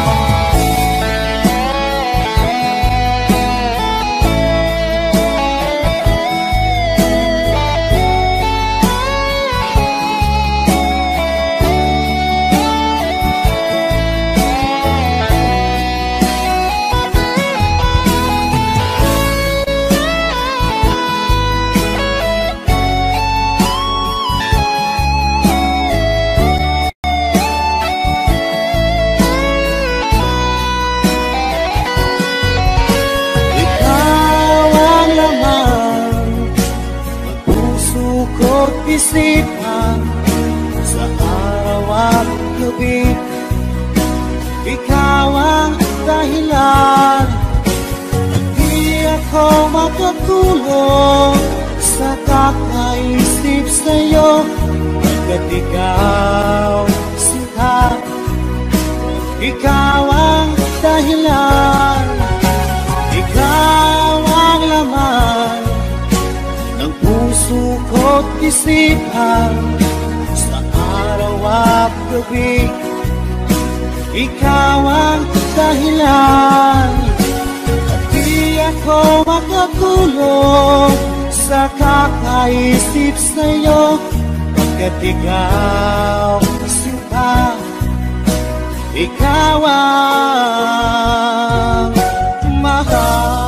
Isipan sa araw at gabi, ikaw ang dahilan. Di ako makatulog sa kakaisip sa'yo, pagkat ikaw, sinta, ikaw ang dahilan. Ikaw ang laman ng puso ko't isipan sa araw at gabi, ikaw ang dahilan. At di ako makatulog sa kakaisip sa'yo, pagkat ikaw, sinta, ikaw ang mahal.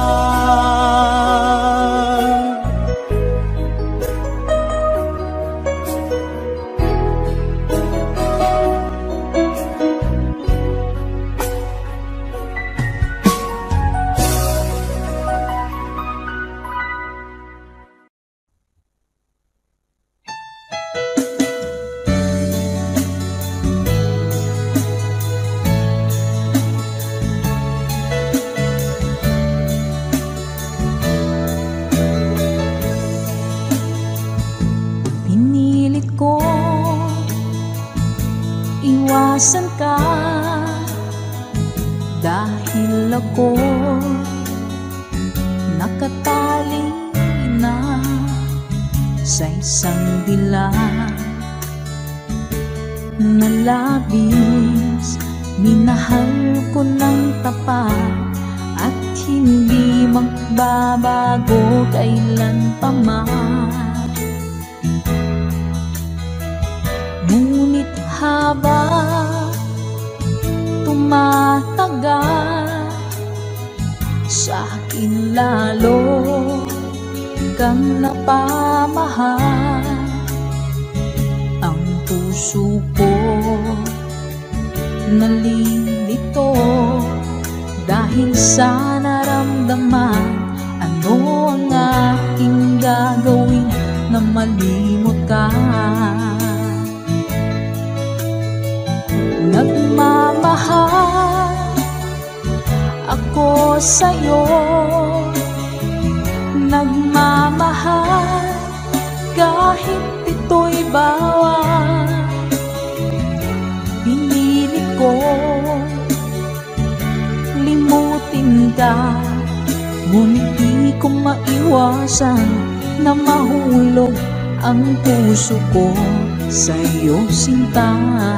Iwasan ka dahil ako nakatali na sa isang dilag na labis. Minahal ko ng tapat at hindi magbabago kailan pa man. Ngunit habang tumatagal, sa akin lalo kang napamahal. Ang puso ko nalilito dahil sa naramdaman. Ano ang aking gagawin na malimot ka? Nagmamahal ako sa'yo, nagmamahal kahit ito'y bawal. Pinilit ko limutin ka, ngunit di ko maiwasan na mahulog ang puso ko sa'yo, sinta.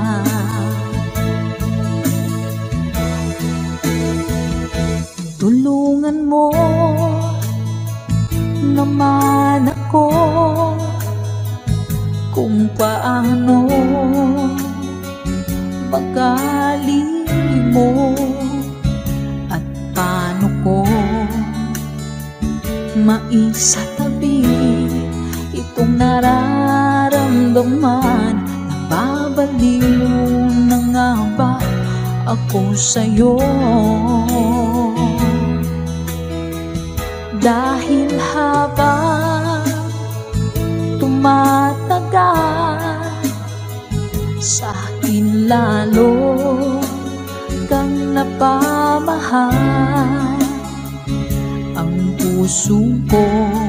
Tulungan mo naman ako kung paano magali mo at paano ko maisatabi itong nararamdaman. Nababaliw na nga ba ako sa'yo? Dahil habang tumatagal, sa akin lalo kang napamahal. Ang puso ko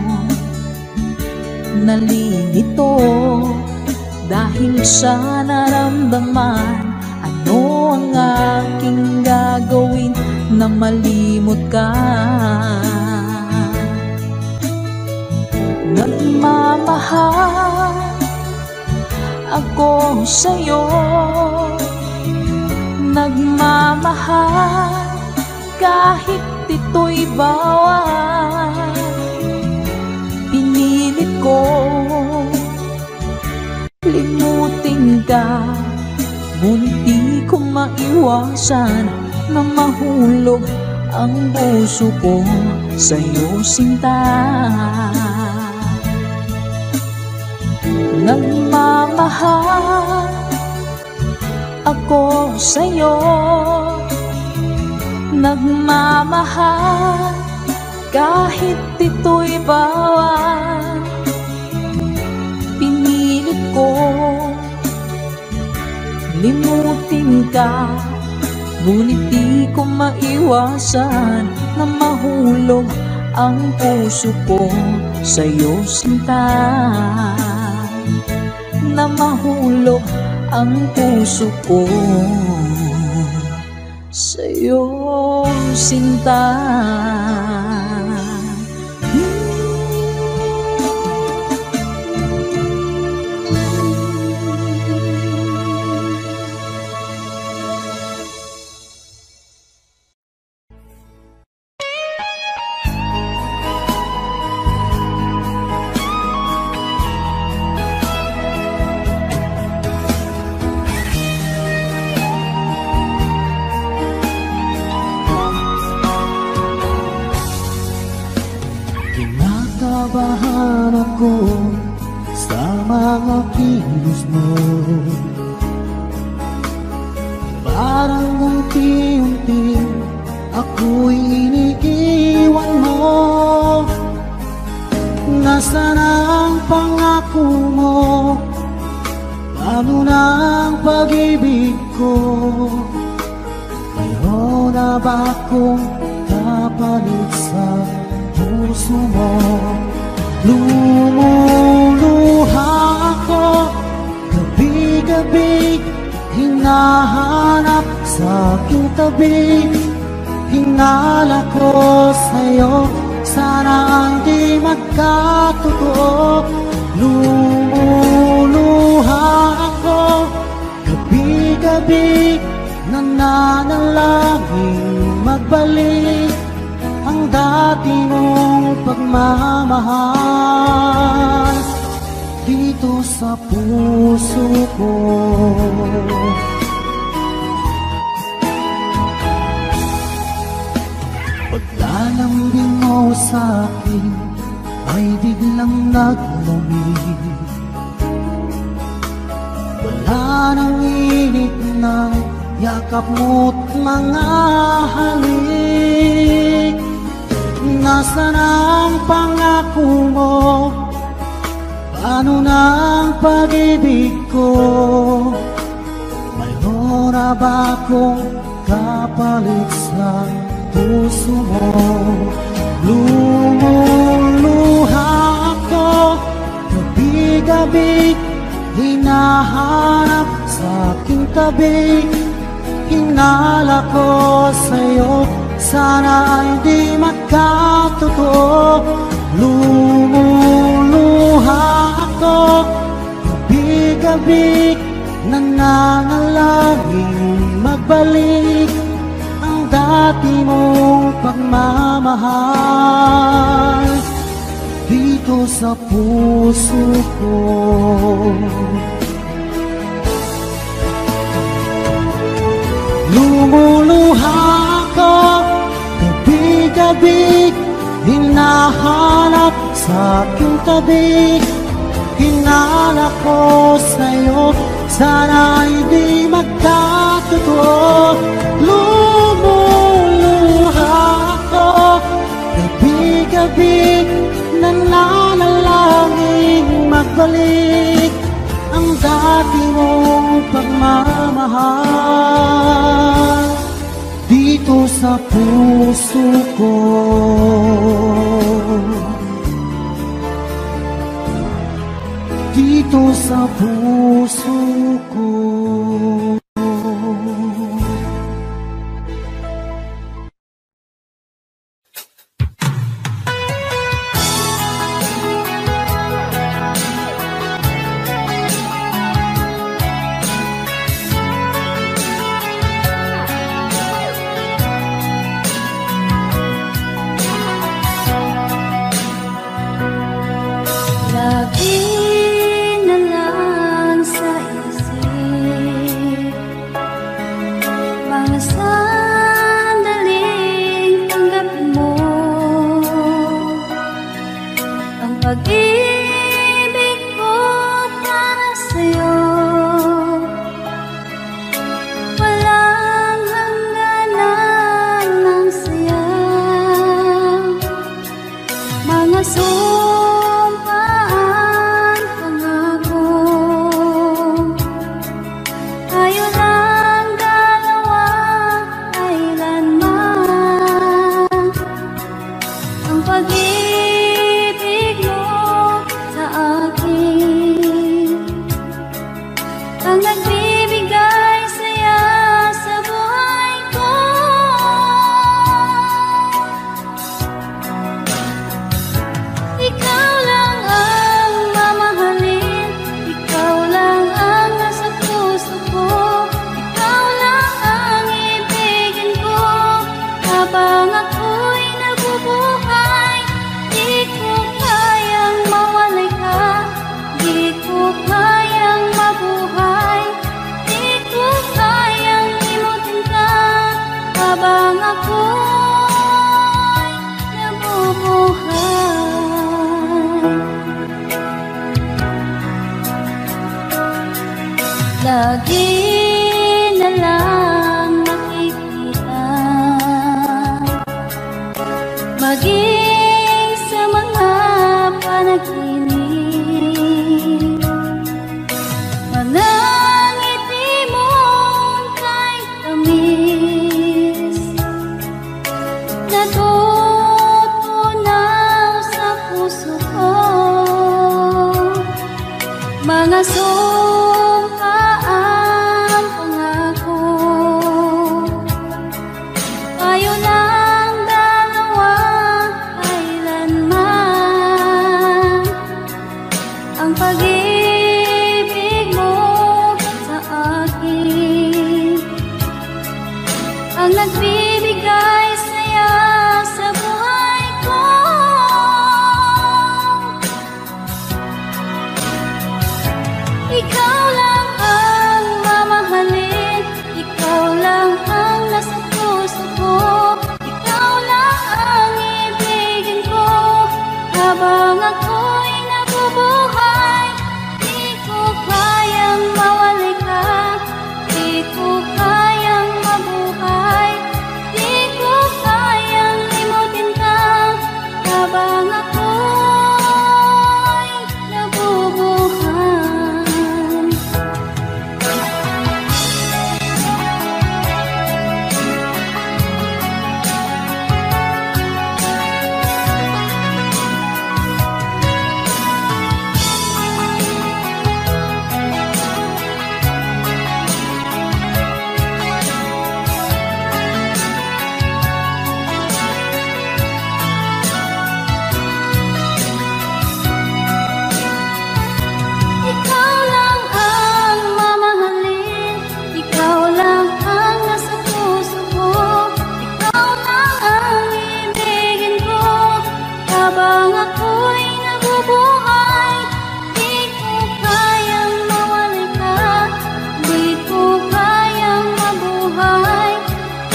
nalilito dahil sa naramdaman. Ano ang aking gagawin na malimot ka? Nagmamahal ako sa'yo, nagmamahal kahit ito'y bawal. Pinilit ko limutin ka, ngunit di ko maiwasan na mahulog ang puso ko sa'yo, sinta. Nagmamahal ako sa'yo, nagmamahal kahit ito'y bawal. Pinilit ko limutin ka, ngunit di ko maiwasan na mahulog ang puso ko sa'yo, sinta. Na mahulog ang puso ko sa'yo, sinta. Kinakabahan ako sa mga kilos mo, parang unti-unti ako'y iniiwan mo. Nasaan ang pangako mo? Paano na ang pag-ibig ko? Mayroon na ba akong kapalit sa puso mo? Lumuluha ako gabi-gabi, hinahanap sa aking tabi. Hinala ko sa'yo, sana hindi magkatotoo. Lumuluha ako gabi-gabi, nananalangin magbalik ang dati mong pagmamahal dito sa puso ko. Paglalambing mo sa'kin ay biglang naglamig. Wala nang init ng yakap mo't mga halik. Nasaan ang pangako mo? Paano na ang pag-ibig ko? Mayroon na ba akong kapalit sa puso mo? Lumuluha ako gabi-gabi, hinahanap sa aking tabi. Hinala ko sa'yo, sana ay di magkatotoo. Lumuluha ako gabi-gabi, nananalangin magbalik ang dati mong pagmamahal dito sa puso ko. Lumuluha ako gabi-gabi, hinahanap sa aking tabi. Hinala ko sa'yo, sana'y di magkatotoo. Lumuluha ako, gabi-gabi nananalangin magbalik ang dati mong pagmamahal dito sa puso ko. Dito sa puso ko.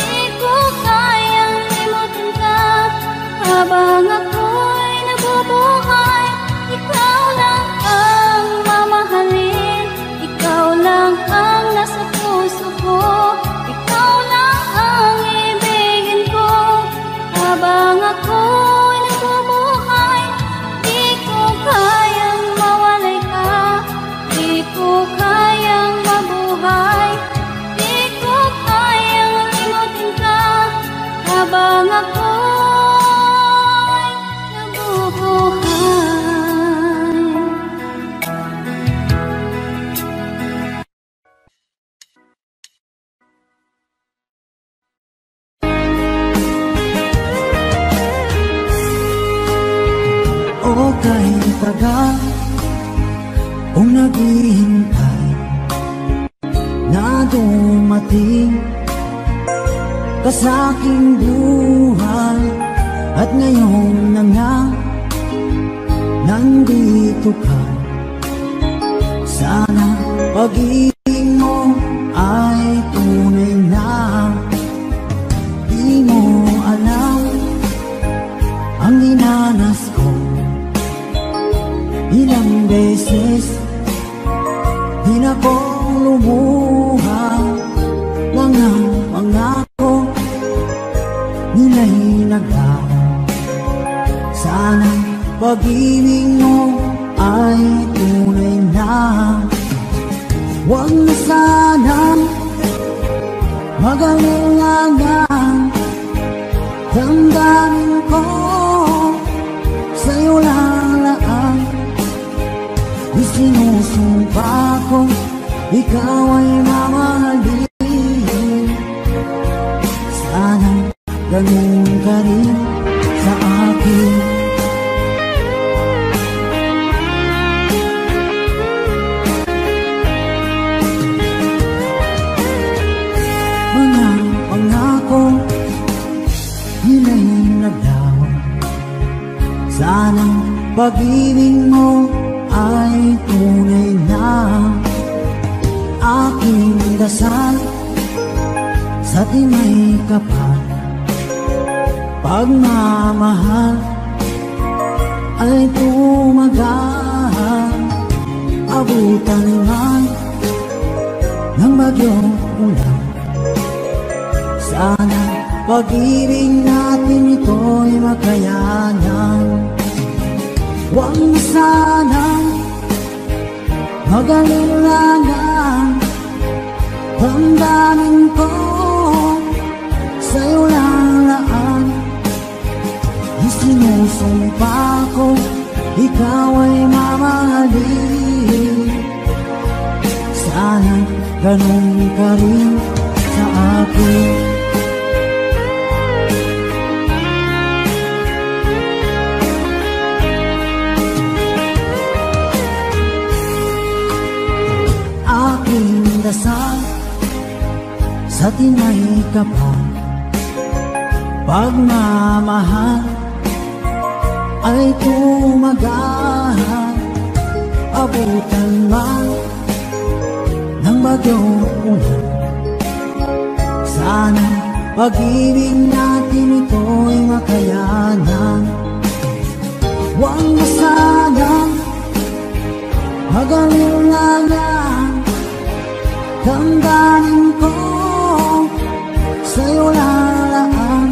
habang ako'y nabubuhay. kay tagal kung naghihintay na dumating ka sa aking buhay. At ngayon na nga nandito ka, sana pag-ibig mo ay tunay na. Di mo alam ang dinanas ko, ilang beses din akong lumuha. Mga pangako nila'y naglaho, sana pag-ibig mo ay tunay na. Huwag na sanang mag-alinlangan, damdamin ko sa'yo lalaan. Isinusumpa ko ikaw ay mamahalin, sana ganun ka rin sa akin. Mga pangako nila'y naglaho, sana pag-ibig mo ay tunay na. Aking dasal sa timay kapal, pagmamahal ay tumagal. Abutan man ng bagyong ulan, sana pag-ibig natin ito'y makayanan. Huwag na sanang mag-alinlangan, damdamin ko sa'yo lalaan. Isinusumpa ko ikaw ay mamahalin, sana ganun ka rin sa akin. Aking dasal sa timay kapal, pagmamahal ay tumagal. Abutan man ng bagyong ulan, sana pag-ibig natin ito'y makayanan. Huwag na sanang mag-alinlangan, damdamin ko sa'yo lalaan.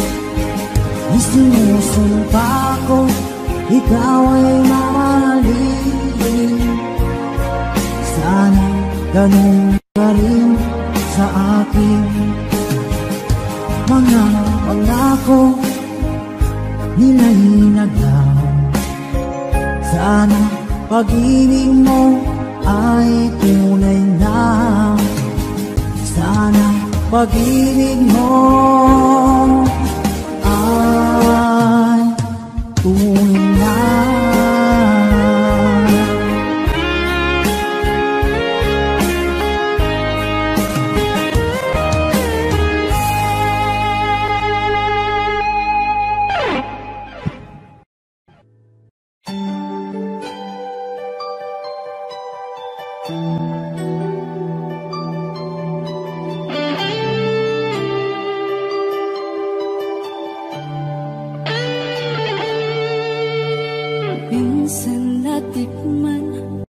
Isinusumpa ko ikaw ay mamahalin, sana ganun ka rin sa akin. Mga pangako nila'y naglaho, sana pag-ibig mo ay tunay na. Sana pag-ibig mo ay tunay na. Minsan natikman